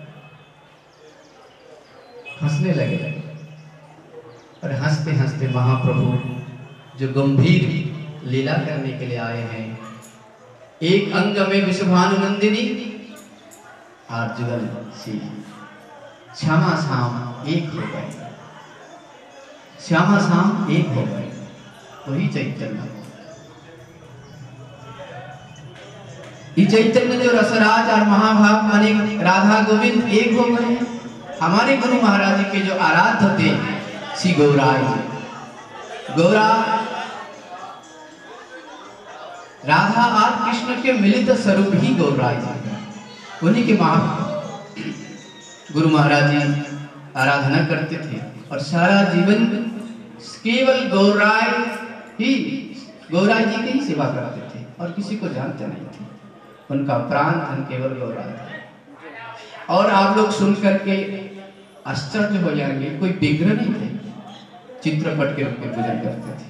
हंसने लगे और हंसते हंसते महाप्रभु जो गंभीर लीला करने के लिए आए हैं, एक अंग में वृषभानुनंदिनी और जुगल सी श्यामा शाम एक हो गए, श्यामा शाम एक हो गए, वही चैतन्य। ये चैतन्य जो रसराज और महाभाव माने राधा गोविंद एक हो गए हैं। हमारे गुरु महाराज के जो आराध्य थे श्री गौराय जी, गौरा राधा और कृष्ण के मिलित स्वरूप ही गौराय जी। उन्हीं के गुरु महाराज जी आराधना करते थे और सारा जीवन केवल गौराय जी की ही सेवा करते थे और किसी को जानते नहीं थे। उनका प्राण धन केवल गौराय था। और आप लोग सुन करके आश्चर्य हो जाएंगे, कोई विग्रह नहीं थे, चित्रपट के रूप में पूजन करते थे।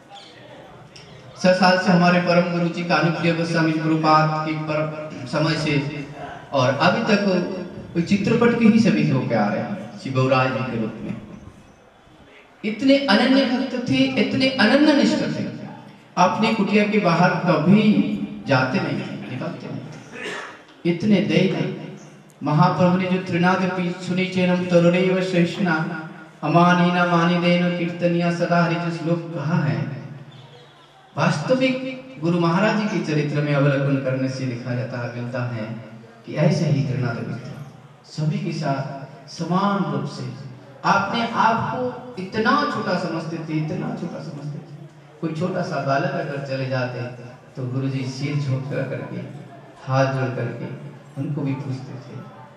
6 साल से हमारे परम गुरु जी कानुप्रिय गोस्वामी गुरुपाद की समय से और अभी तक कोई चित्रपट के ही सभी होके आ रहे हैं श्री गौराज जी के रूप में। इतने अनन्य भक्त थे, इतने अनन्य निष्ठ थे, अपने कुटिया के बाहर कभी जाते नहीं थे, निकलते नहीं थे। इतने दयालु महाप्रभु ने जो त्रिनादपि सुनी चेनम तरुणैव शेषना अमानीना मानिदेन कीर्तनिया सदा हरि जो श्लोक कहा है, वास्तविक गुरु महाराज जी के चरित्र में अवलोकन करने से लिखा जाता मिलता है कि ऐसे ही त्रिनादपि सभी के साथ समान रूप से अपने आप को इतना छोटा समझते थे, इतना छोटा समझते थे। कोई छोटा सा बालक अगर चले जाते तो गुरुजी सिर झुक करके हाथ जोड़ करके उनको भी पूछते थे।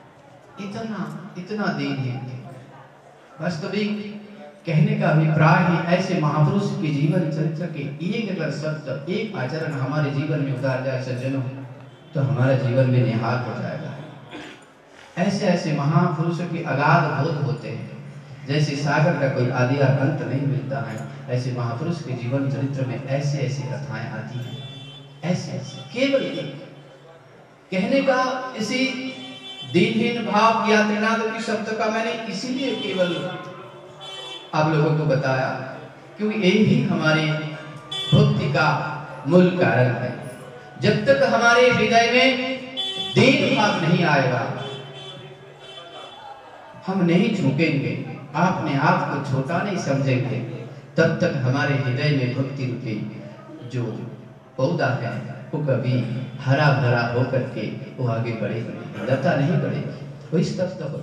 इतना दीनहीन थे। वास्तविक कहने का अभिप्राय है ऐसे महापुरुष के जीवन चरित्र के एक अगर शब्द, एक आचरण हमारे जीवन में उतार जाए सज्जनों, तो हमारे जीवन में निहाल हो जाएगा। ऐसे ऐसे महापुरुषों के अगाध बोध होते हैं, जैसे सागर का कोई आदि और अंत नहीं मिलता है, ऐसे महापुरुष के जीवन चरित्र में ऐसे ऐसी कथाएं आती हैं। ऐसे ऐसे केवल कहने का इसी दीनहीन भाव या त्रिनादपि शब्द का मैंने इसीलिए केवल आप लोगों को बताया क्योंकि यही हमारे भक्ति का मूल कारण है। जब तक हमारे हृदय में दीन भाव नहीं आएगा, हम नहीं झुकेंगे, अपने आप को छोटा नहीं समझेंगे, तब तक हमारे हृदय में भक्ति रूपी जो पौधा है वो कभी हरा भरा होकर के वो आगे बढ़ेगा, लता नहीं बढ़ेगी, वो इस तक हो।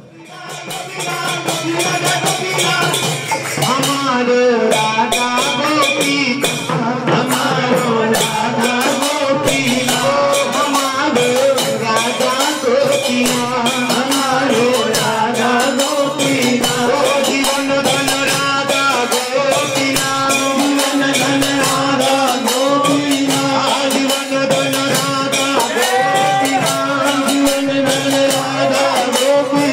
हमारो राधा गोपी, हमारो राधा गोपी, हमारो राधा गोपी, हमारो राधा गोपी, जीवन धन राधा गोपी, जीवन धन राधा गोपी, जीवन धन राधा गोपी, जीवन धन राधा गोपी।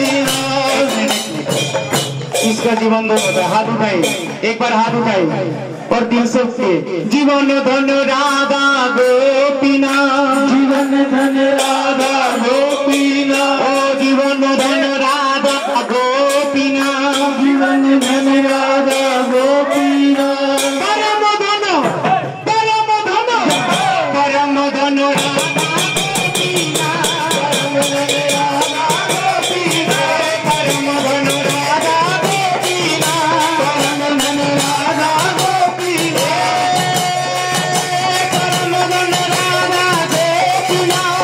इसका जीवन धन होता है। हाथ उठाए, एक बार हाथ उठाए और दिल से जीवन धन राधा गोपीना, जीवन धन राधा गोपीना, ओ जीवन धन राधा गोपीना, जीवन धन राधा गोपीना, परम धन, परम धन, परम धन राधा गोपीना, परम धन राधा गोपीना, परम धन राधा गोपीना, परम धन राधा गोपीना, परम धन राधा गोपीना,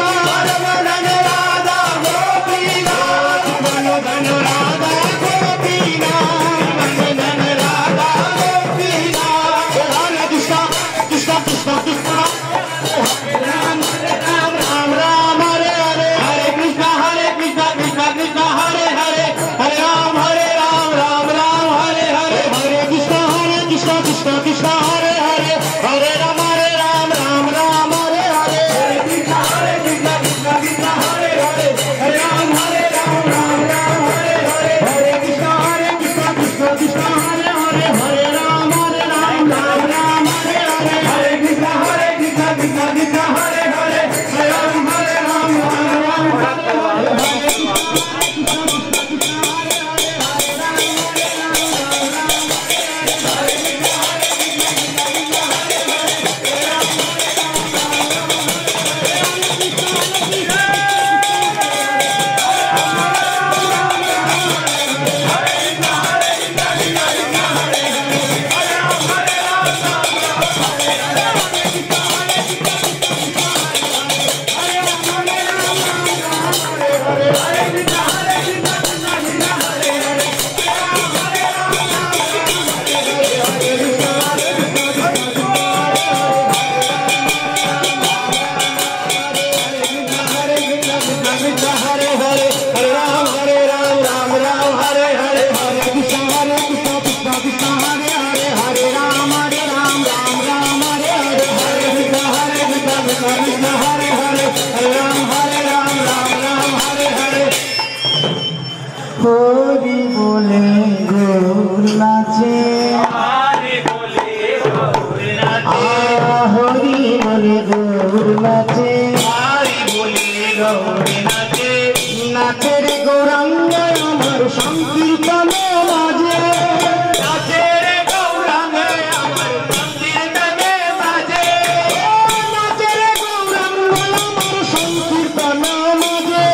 कृष्ण हरे हरे हरे राम राम राम हरे हरे हरे कृष्ण कृष्ण कृष्ण हरे हरे हरे राम राम राम हरे हरे हरे कृष्ण कृष्ण कृष्ण हरे हरे हरे राम राम हरे हरे हरि बोले गौर नाचे हरि बोले गौर नाचे हरि बोले गौर नाचे हरि बोले गौर नाचे नाचे रे गौरांग अमर संकीर्तन बाजे नाचे रे गौरांग अमर संकीर्तन बाजे नाचे रे गौरांग अमर संकीर्तन बाजे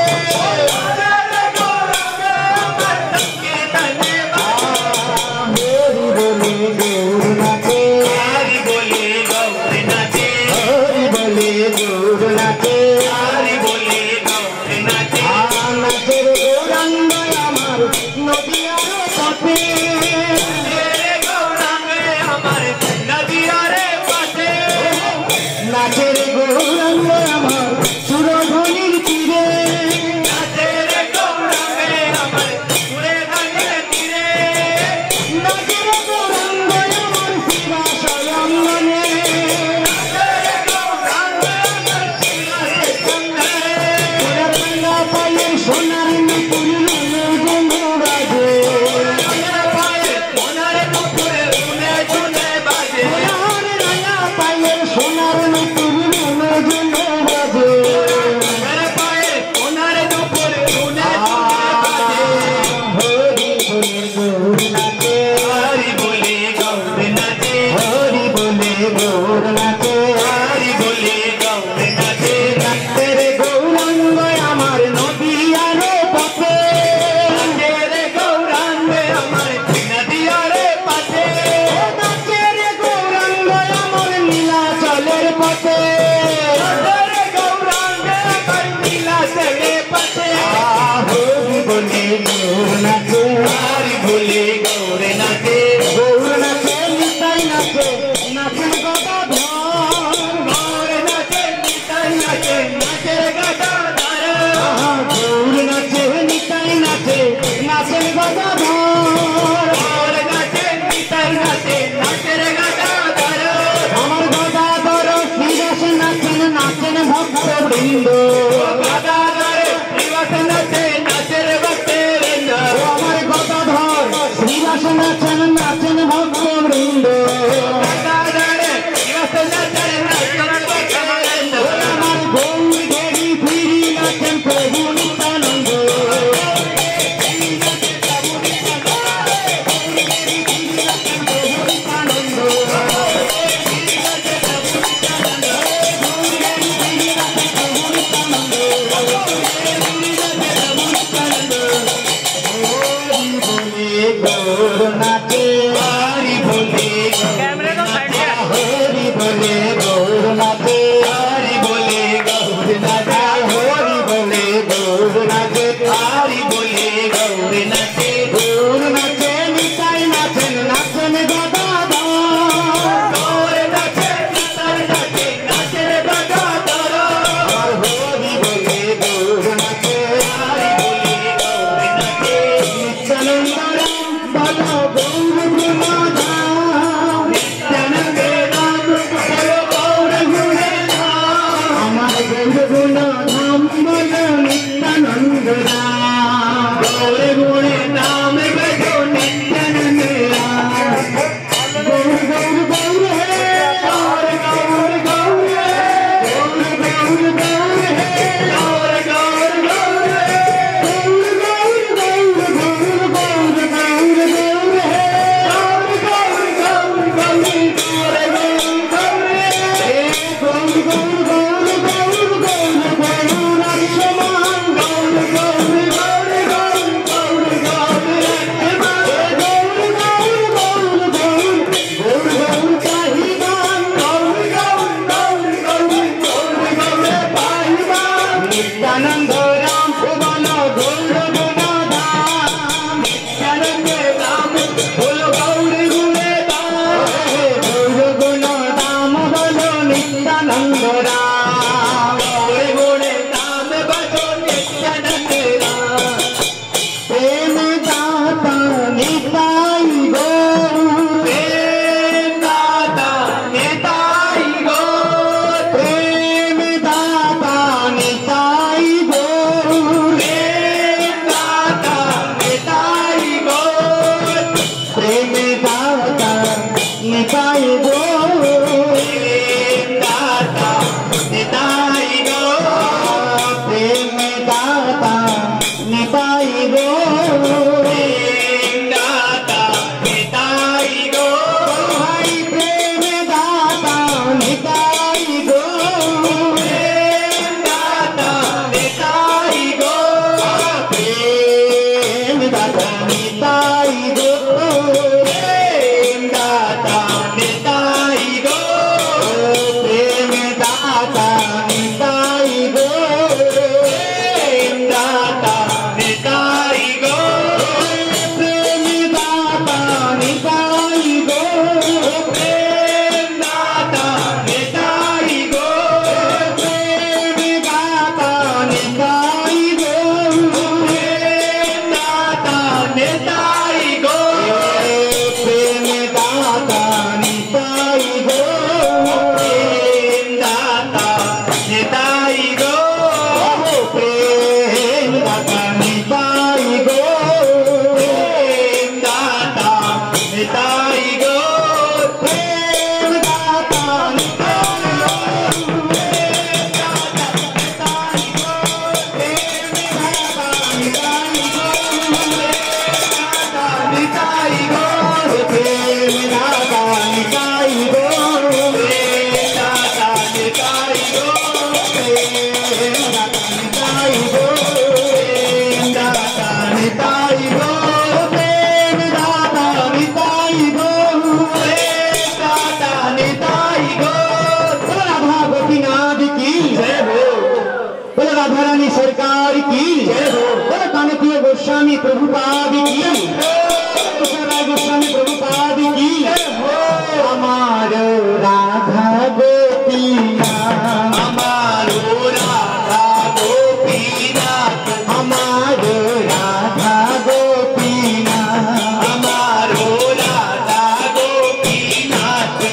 सरकार की कानकीय गोस्वामी प्रभुपाद की, गोस्वामी प्रभुपाद की। हमारो राधा गोपीना, हमारो राधा गोपीना, हमारो राधा गोपीना, हमारो राधा गोपीना।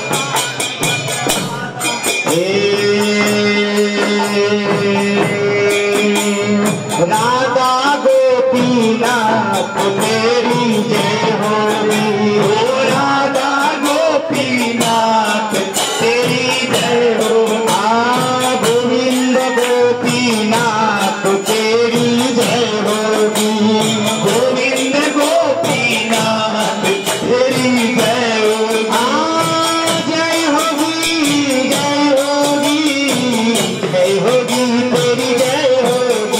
राधा गोपीनाथ तेरी जय होगी, ओ राधा गोपीनाथ तेरी जय हो। गोविंद गोपीनाथ तेरी जय होगी, गोविंद गोपीनाथ तेरी जय होगी। जय होगी, जय होगी, जय होगी तेरी जय होगी।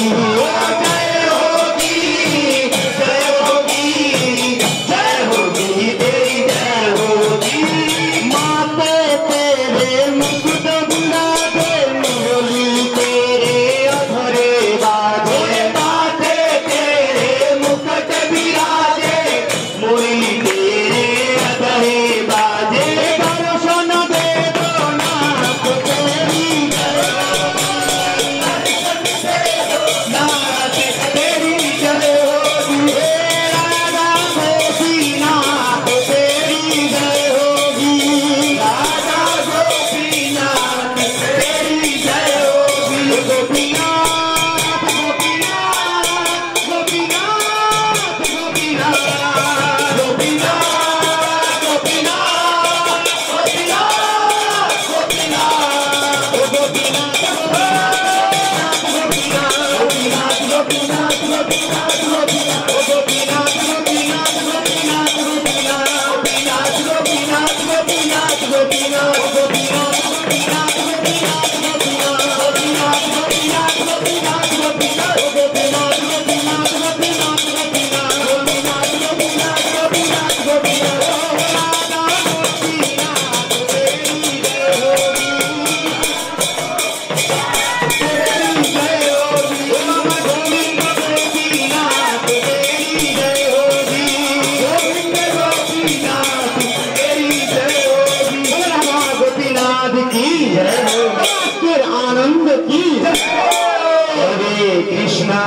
आनंद की। हरे कृष्णा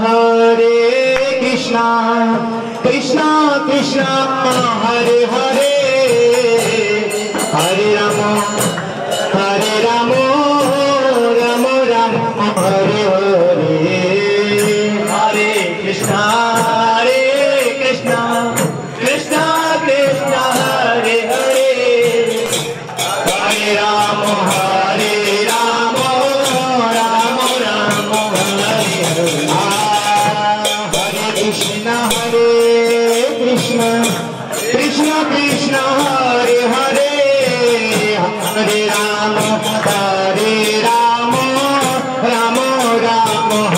कृष्णा कृष्णा हरे हरे, हरे राम राम राम हरे हरे। हरे कृष्णा कृष्णा कृष्णा हरे हरे, हरे राम राम राम हरे हरे। हरे कृष्णा कृष्णा कृष्णा हरे हरे, हरे राम राम राम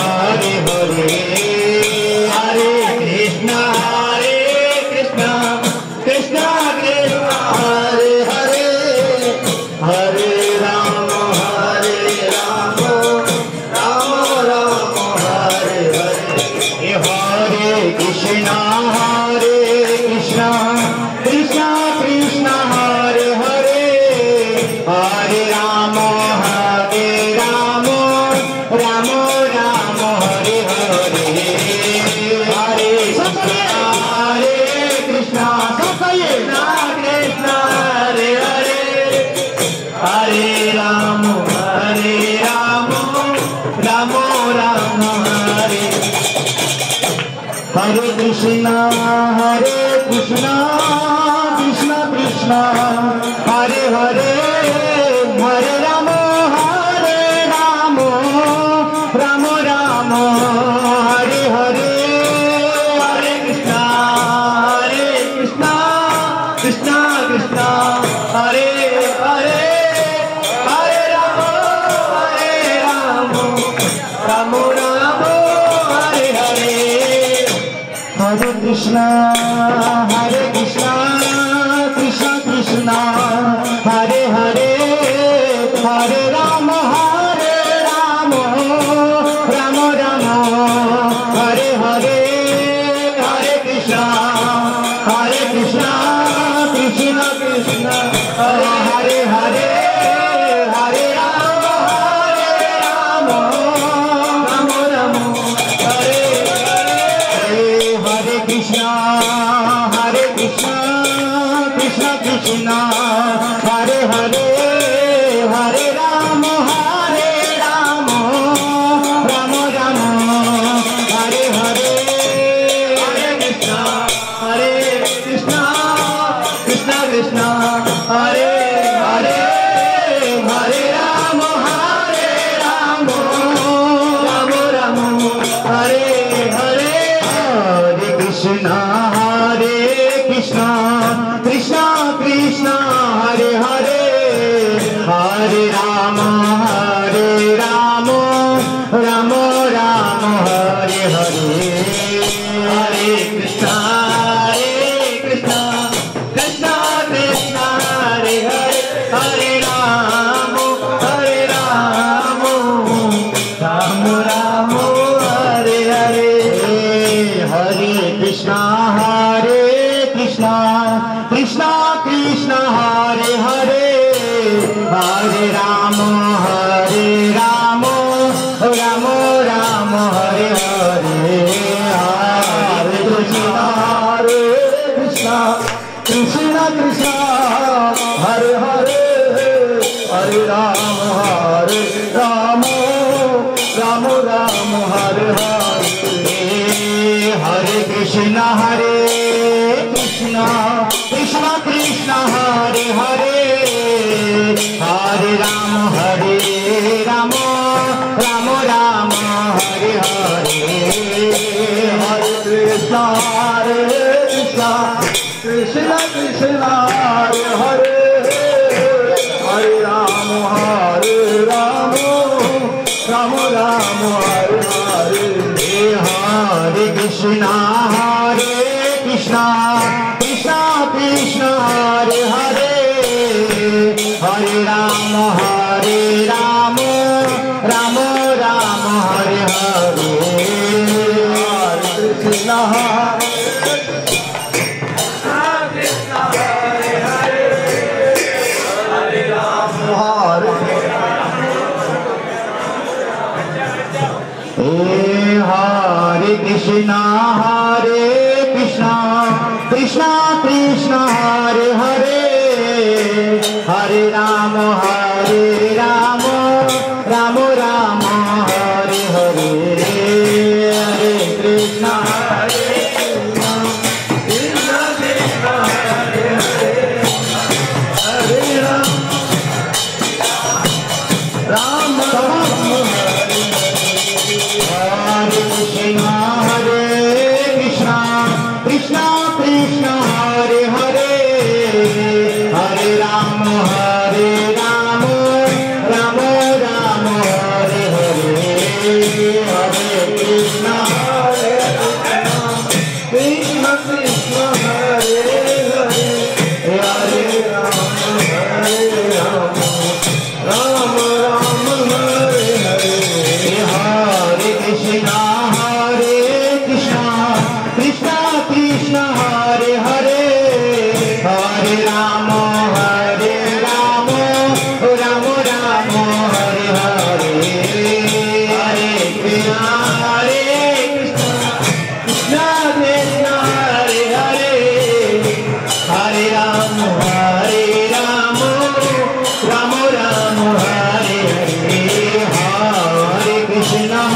राम हरे हरे कृष्णा कृष्णा कृष्णा हरे हरे हरे राम राम राम हरे हरे हरे कृष्णा कृष्णा कृष्णा हरे हरे हरे राम राम राम हरे हरे हरे कृष्णा कृष्णा कृष्णा हरे हरे हरे राम राम राम हरे हरे हरे कृष्णा कृष्णा कृष्णा हरे हरे हरे राम राम हरे हरे कृष्णा कृष्णा कृष्णा हरे हरे हरे राम राम हरे हरे हरे कृष्णा कृष्णा कृष्णा हरे हरे हरे राम राम हरे हरे हरे कृष्णा कृष्णा कृष्णा हरे हरे हरे राम राम हरे हरे हरे कृष्णा कृष्णा हरे हरे हरे राम राम हरे हरे हरे कृष्णा कृष्णा कृष्णा हरे हरे हरे राम राम हरे हरे हरे कृष्णा कृष्णा हरे हरे हरे राम राम हरे हरे हरे कृष्णा कृष्णा हरे हरे हरे राम राम हरे हरे हरे कृष्णा कृष्णा हरे हरे हरे राम राम हरे हरे हरे कृष्णा कृष्णा हरे हरे हरे राम राम हरे हरे हरे कृष्णा कृष्णा हरे हरे हरे राम हरे कृष्णा कृष्णा हरे हरे हरे राम राम हरे हरे हरे कृष्णा कृष्णा हरे हरे हरे राम हरे कृष्णा हरे हरे हरे राम हरे कृष्णा कृष्णा हरे हरे हरे राम हरे हरे हरे कृष्णा कृष्णा हरे हरे हरे राम हरे हरे हरे कृष्णा कृष्णा हरे हरे हरे राम हरे हरे हरे कृष्णा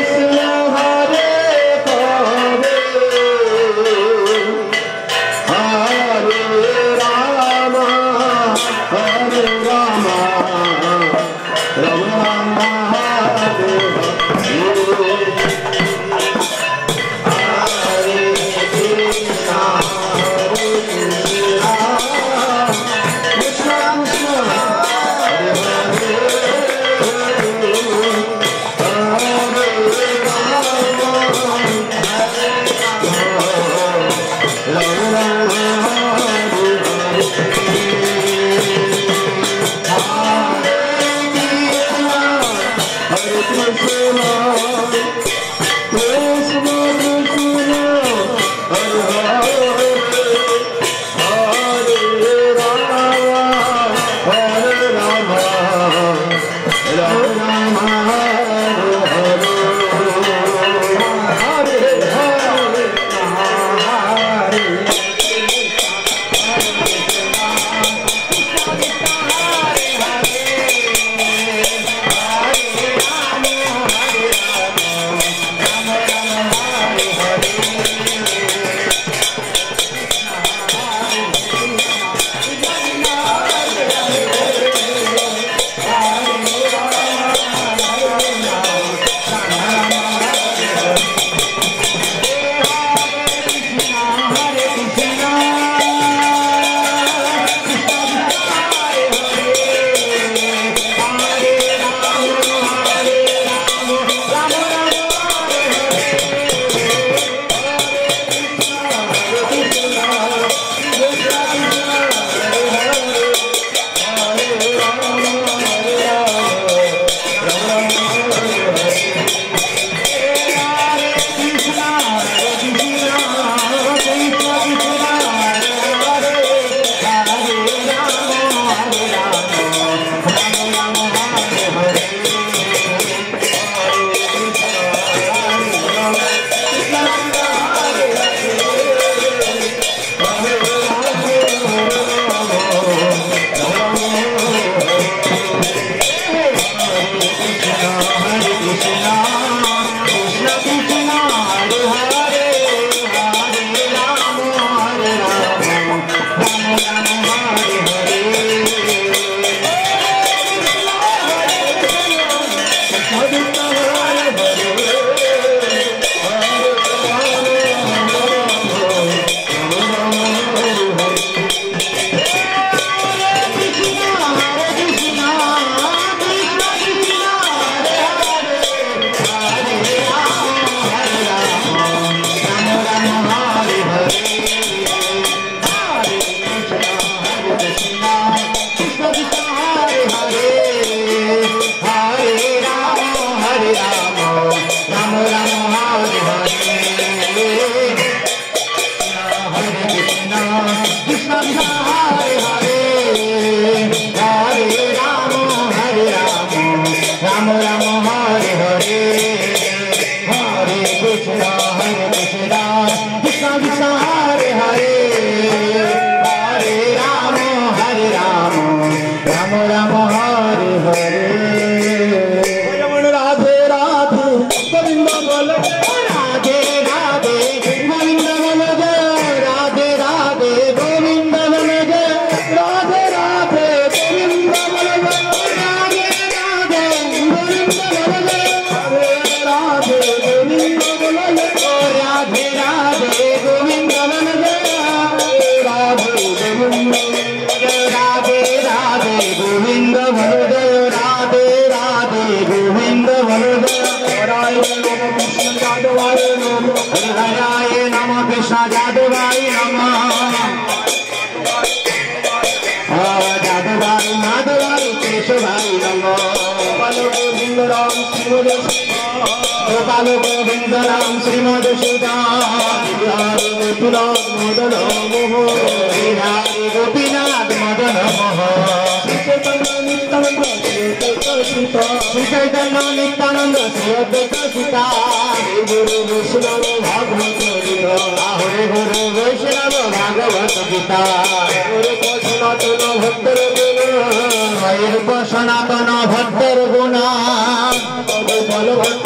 सनातन भक्तर गुणा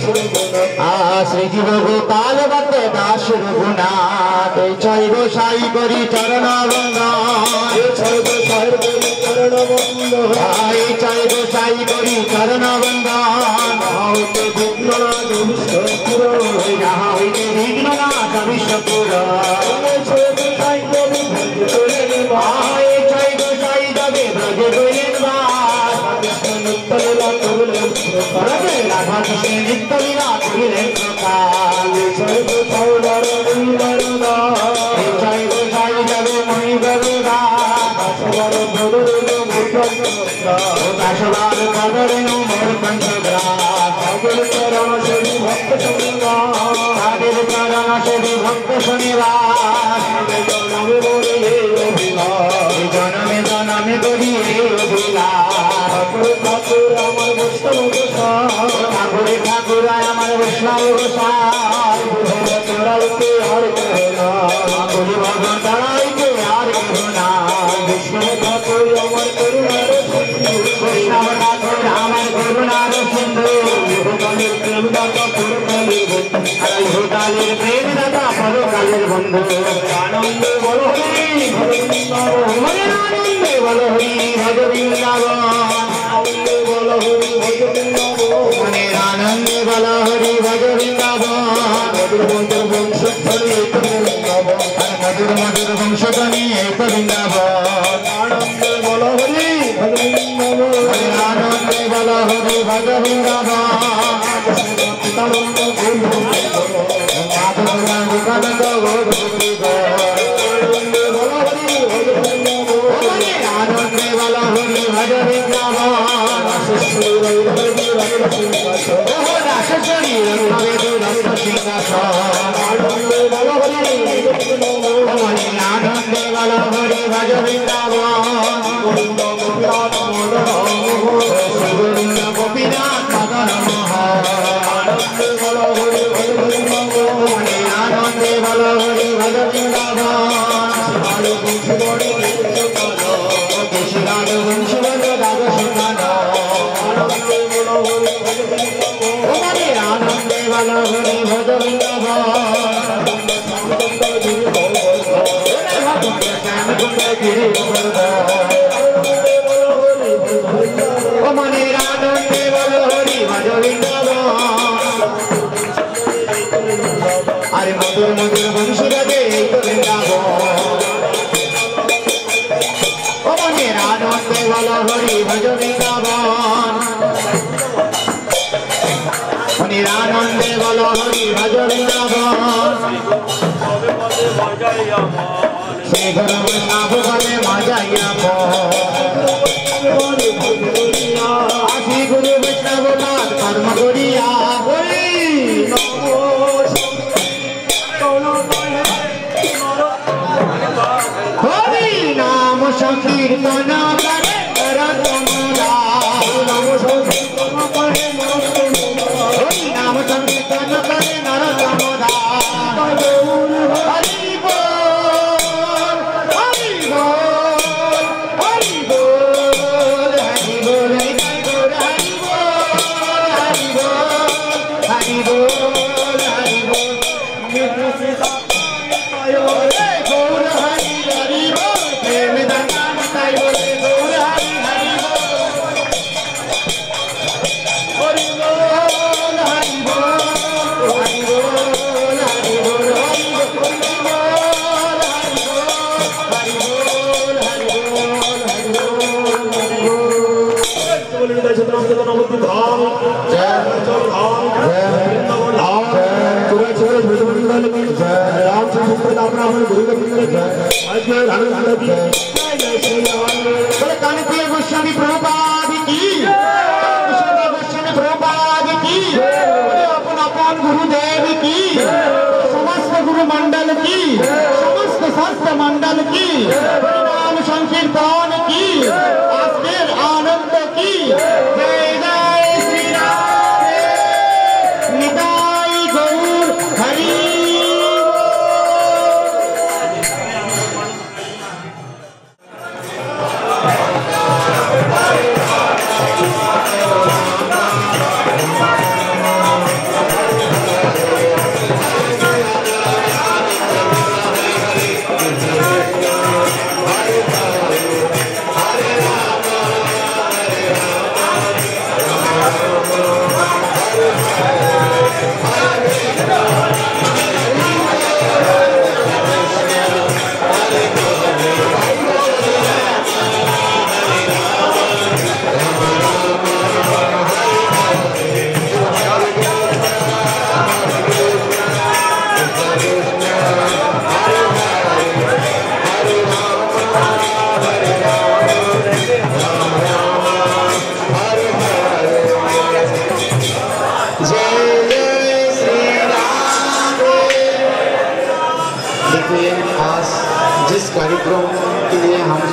শ্রী জীব গোপাল ভট্ট দাস রঘুনাথ ছয় গোসাই করি চরণ বন্দন ছয় গোসাই করি চরণ বন্দন হইতে বিঘ্ননাথ বিশ্বপুর যাহা হইতে বিঘ্ননাথ বিশ্বপুর ছয় গোসাই যাবে ব্রজ করিলেন বাস রাধা কৃষ্ণ নিত্য লীলা করিলেন প্রকাশ ছয় গোসাই যাবে মণি গরুদা দাসবার কদরেণু মোর কণ্ঠগ্রাস তাদের চরণ সেবী ভক্ত শনিবাস জনমে জনমে করি ঠাকুর আমার বৈষ্ণব ঠাকুর আমার বৈষ্ণব গোসাই তারাইতে আর বলি ভগবান তারাইতে আর না বৈষ্ণব ঠাকুর আমার করুণার বৈষ্ণব ঠাকুর আমার করুণার সিন্ধু ইহকালের প্রেম দাতা পরকালের বন্ধু আনন্দে বল হরি আনন্দে বল হরি ভজ বৃন্দাবন আনন্দে বল হরি ভজ বৃন্দাবন মনের আনন্দে বল হরি ভজ বৃন্দাবন মধুর মধুর বংশধ্বনি এক বৃন্দাবন মধুর মধুর বংশধ্বনি এক বৃন্দাবন আনন্দে বল হরি ভজ বৃন্দাবন আনন্দে বল হরি ভজ বৃন্দাবন আনন্দে বল হরি ভজ গোপীনাথ মদন আনন্দে বল হরি ভজ আনন্দে বল হরি ভজ মনের আনন্দে বল হরি ভজ আরে মধুর মধুর বংশীরাজে এই তো বৃন্দাবন ও মনের আনন্দে বল হরি ভজ বৃন্দাবন মনের আনন্দে বল হরি ভজ বৃন্দাবন শ্রী গুরু বৈষ্ণব বলে মজাইয়া শ্রী গুরু বৈষ্ণব কর্ম করিয়া বলি হরি নাম সংকীর্তন করে হরি নাম সংকীর্তন করে নরতম হরি বল হরি বল হরি বল হরি বল হরি বল হরি বল হরি বল গৌর হরি হরি বল প্রেম দান তাই বলে গৌর হরি হরি বল হরি বল হরি বল হরি বল হরি বল कानपुर गोस्वामी प्रभुपाद की गोस्वामी प्रभुपाद की अपन अपन गुरुदेव की समस्त गुरु मंडल की समस्त शास्त्र मंडल की नाम संकीर्तन की आस्तेर आनंद की जय जय श्री राम निताई गौर हरि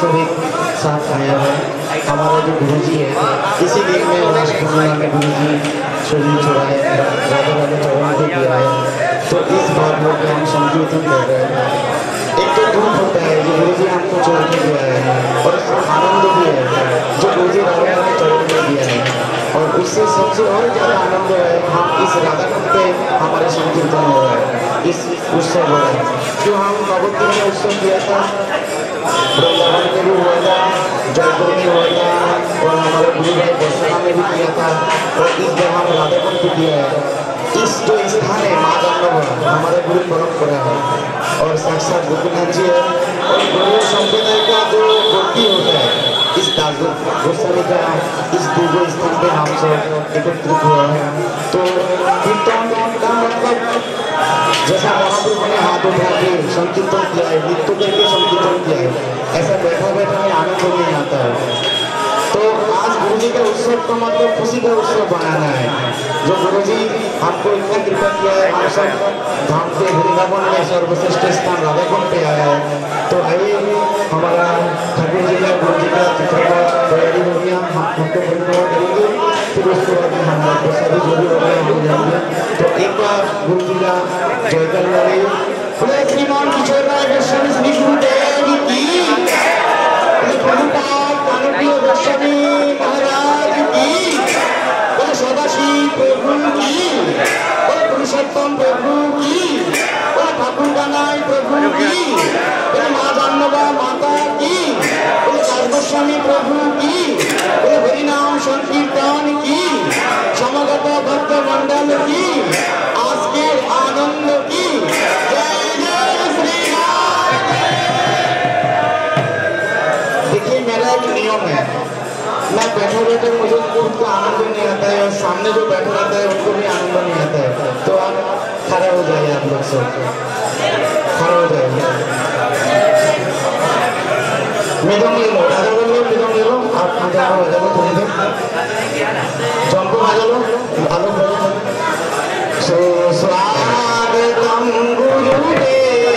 सभी साथ आया है। हमारा जो गुरुजी है, इसी दिन में रास पूर्णिमा में गुरुजी शरीर चुराए राधा राधा चरण पे किया है। तो इस बात में हम संकीर्तन कर रहे हैं। एक तो दुख होता है जो गुरुजी हमको छोड़ के गया है, और आनंद भी है जो गुरुजी राधा राधा चरण पे किया है। और उससे सबसे और ज़्यादा आनंद है हम इस राधा कुंड पे हमारे संकीर्तन हो रहा है, इस उत्सव हो रहा है। जो हम नवद्वीप में उत्सव किया था, वृंदावन में भी हुआ था, जयपुर में हुआ था, और हमारे गुरु भाई बरसाना में भी किया था, और इस जगह हम राधा कुंड पे किया है। इस जो स्थान है माँ जानव हमारे गुरु परंपरा है, और साक्षात गोपीनाथ जी है। और गुरु संप्रदाय का जो भक्ति होता है, इस गोस्वामी का इस दिव्य स्थान पे हम सब एकत्रित हुए हैं। तो कीर्तन का मतलब जैसा महाप्रभु ने हाथ उठा के संकीर्तन किया है, नृत्य करके संकीर्तन किया है, ऐसा बैठा बैठा में आनंद नहीं आता है। तो आज गुरुजी का उत्सव का मतलब खुशी का उत्सव बनाना है। जो गुरुजी हमको इतना कृपा किया है, हम सब धाम के वृंदावन में सर्वश्रेष्ठ स्थान राधा कुंड पे आया है। तो आइए हमारा ठाकुर जी का गुरुजी का चित्रपट तैयारी हो गया, हम हमको परिक्रमा करेंगे, फिर उसके बाद में हमारा प्रसादी जो भी होगा हम जाएंगे। तो एक बार गुरुजी का जयकार लगे। श्रीमान किशोर राय गोस्वामी श्री गुरुदेव की, प्रभुपाद कानप्रिय गोस्वामी महाराज की, सदाशिव प्रभु की, पुरुषोत्तम प्रभु की, ठाकुर गणाई प्रभु की, माँ जानवा माता की, गोस्वामी प्रभु की, हरिनाम संकीर्तन की, समगत भक्त मंडल की, आज के आनंद की। जय जय श्री राम। देखिए मेरा एक नियम है, मैं बैठे बैठे मुझे उनको आनंद नहीं आता है, और सामने जो बैठा रहता है उनको भी आनंद नहीं आता है। तो आप खड़े हो जाइए, आप लोग सब खड़े हो जाइए। मृदंग ले लो, राजा बोल लो, मृदंग ले लो, आप जाओ बजा लो, थोड़ी देर चंपू बजा लो, आलो बजा लो। सुस्वागतम गुरुदेव,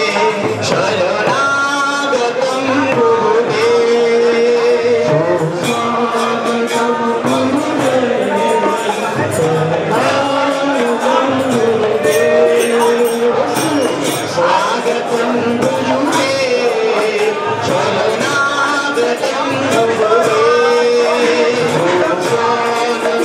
शरणागतम गुरुदेव, सुस्वागतम गुरुदेव, शरणागतम गुरुदेव, स्वागतम गुरुदेव, शरणागतम गुरुदेव, स्वागतम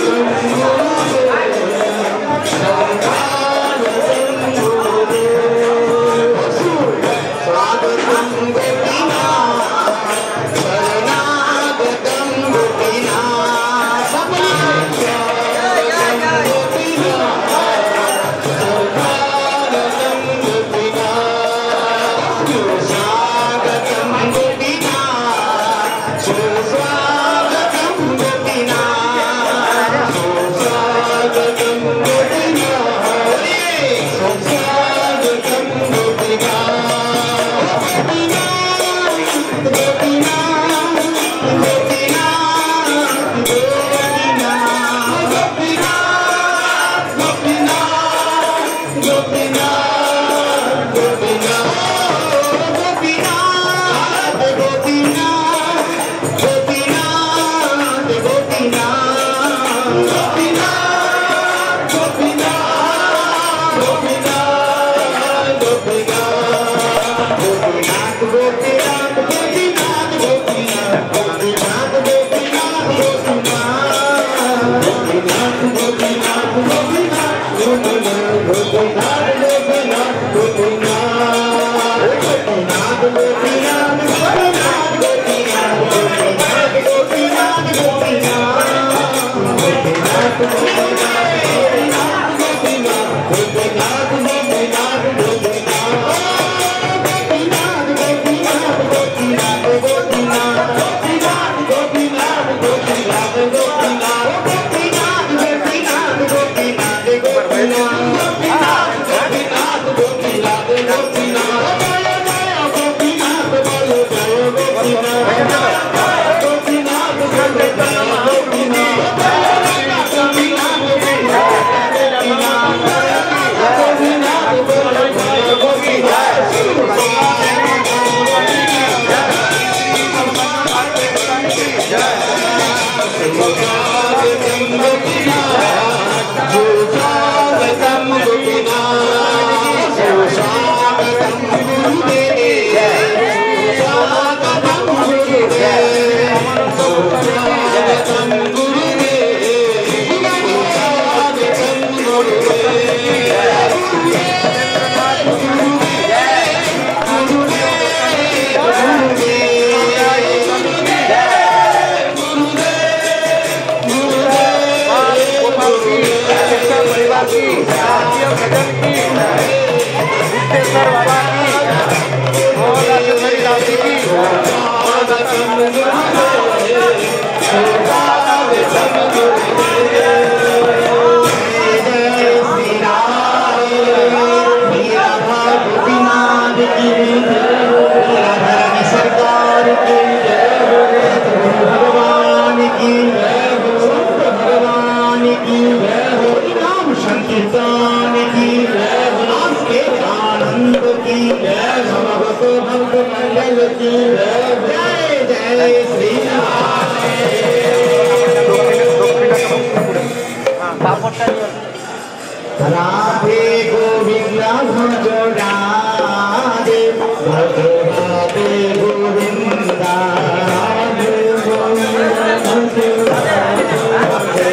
राधे गोविंद भज राधे भज राधे गोविंद राधे गोविंद भज राधे राधे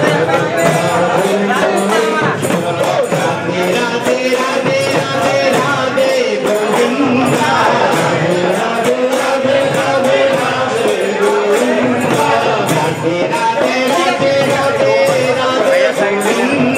राधे राधे राधे गोविंद राधे राधे राधे राधे गोविंद राधे राधे राधे राधे गोविंद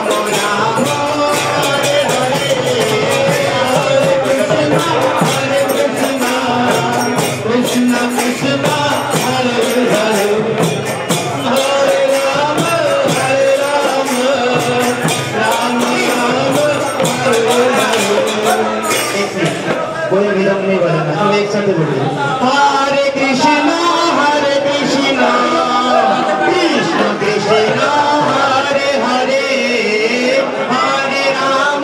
Hare हम एक साथ बोलिए हरे कृष्ण कृष्ण कृष्ण हरे हरे हरे राम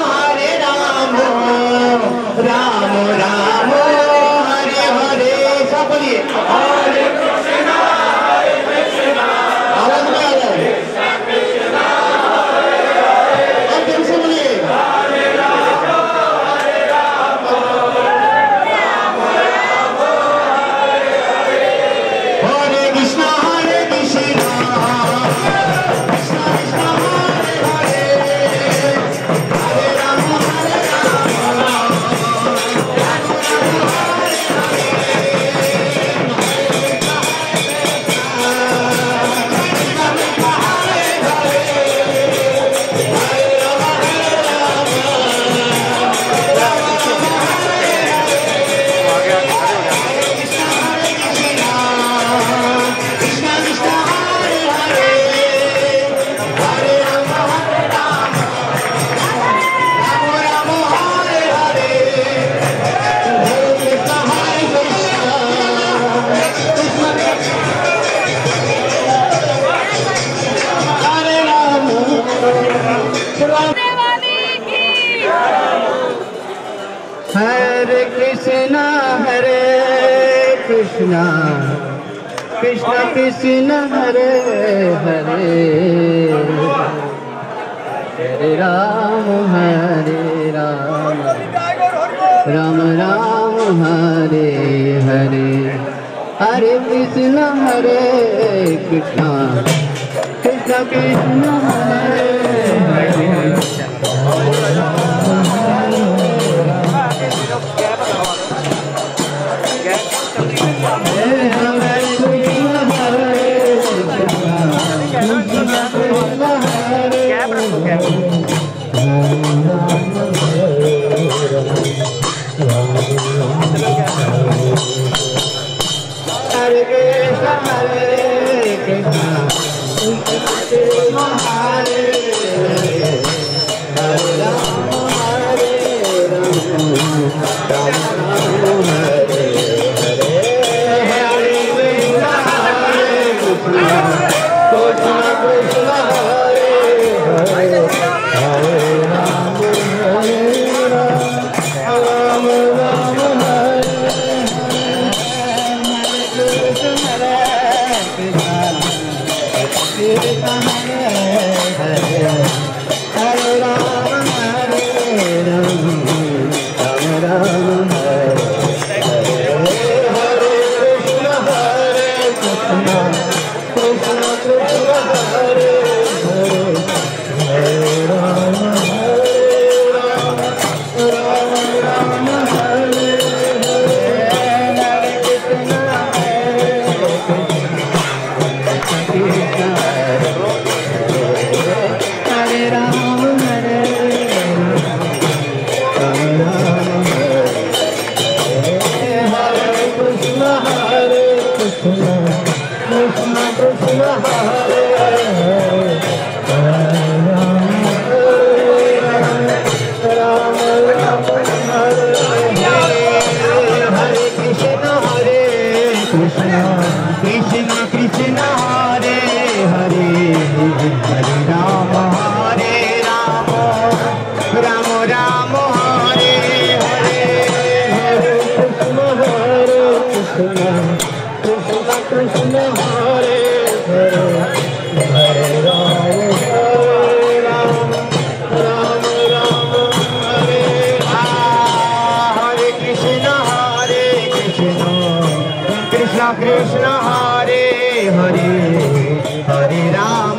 राम राम हरे हरे। सब बोलिए हरे कृष्ण आवाज में आ रहा है अब फिर से बोलिए हरे कृष्ण हरे कृष्ण कृष्ण कृष्ण हरे हरे हरे राम हरे कृष्ण कृष्ण कृष्ण हरे हरे हरे राम राम राम हरे हरे हरे कृष्ण कृष्ण कृष्ण कृष्ण हरे हरे कृष्ण हरे हरे हरे राम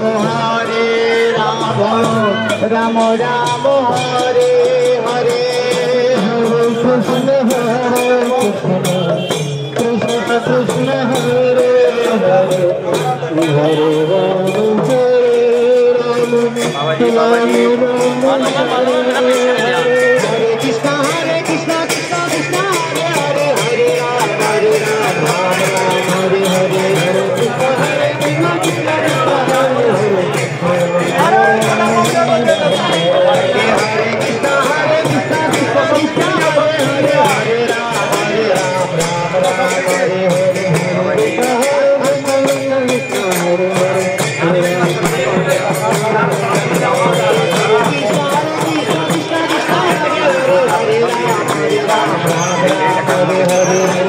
राम राम हरे हरे कृष्ण कृष्ण हरे हरे हरे राम हरे कृष्ण कृष्ण कृष्ण कृष्ण हरे हरे हरे राम राम हरे हरे हरे कृष्ण कृष्ण कृष्ण हरे हरे हरे कृष्ण कृष्ण कृष्ण हरे हरे हरे राम हरे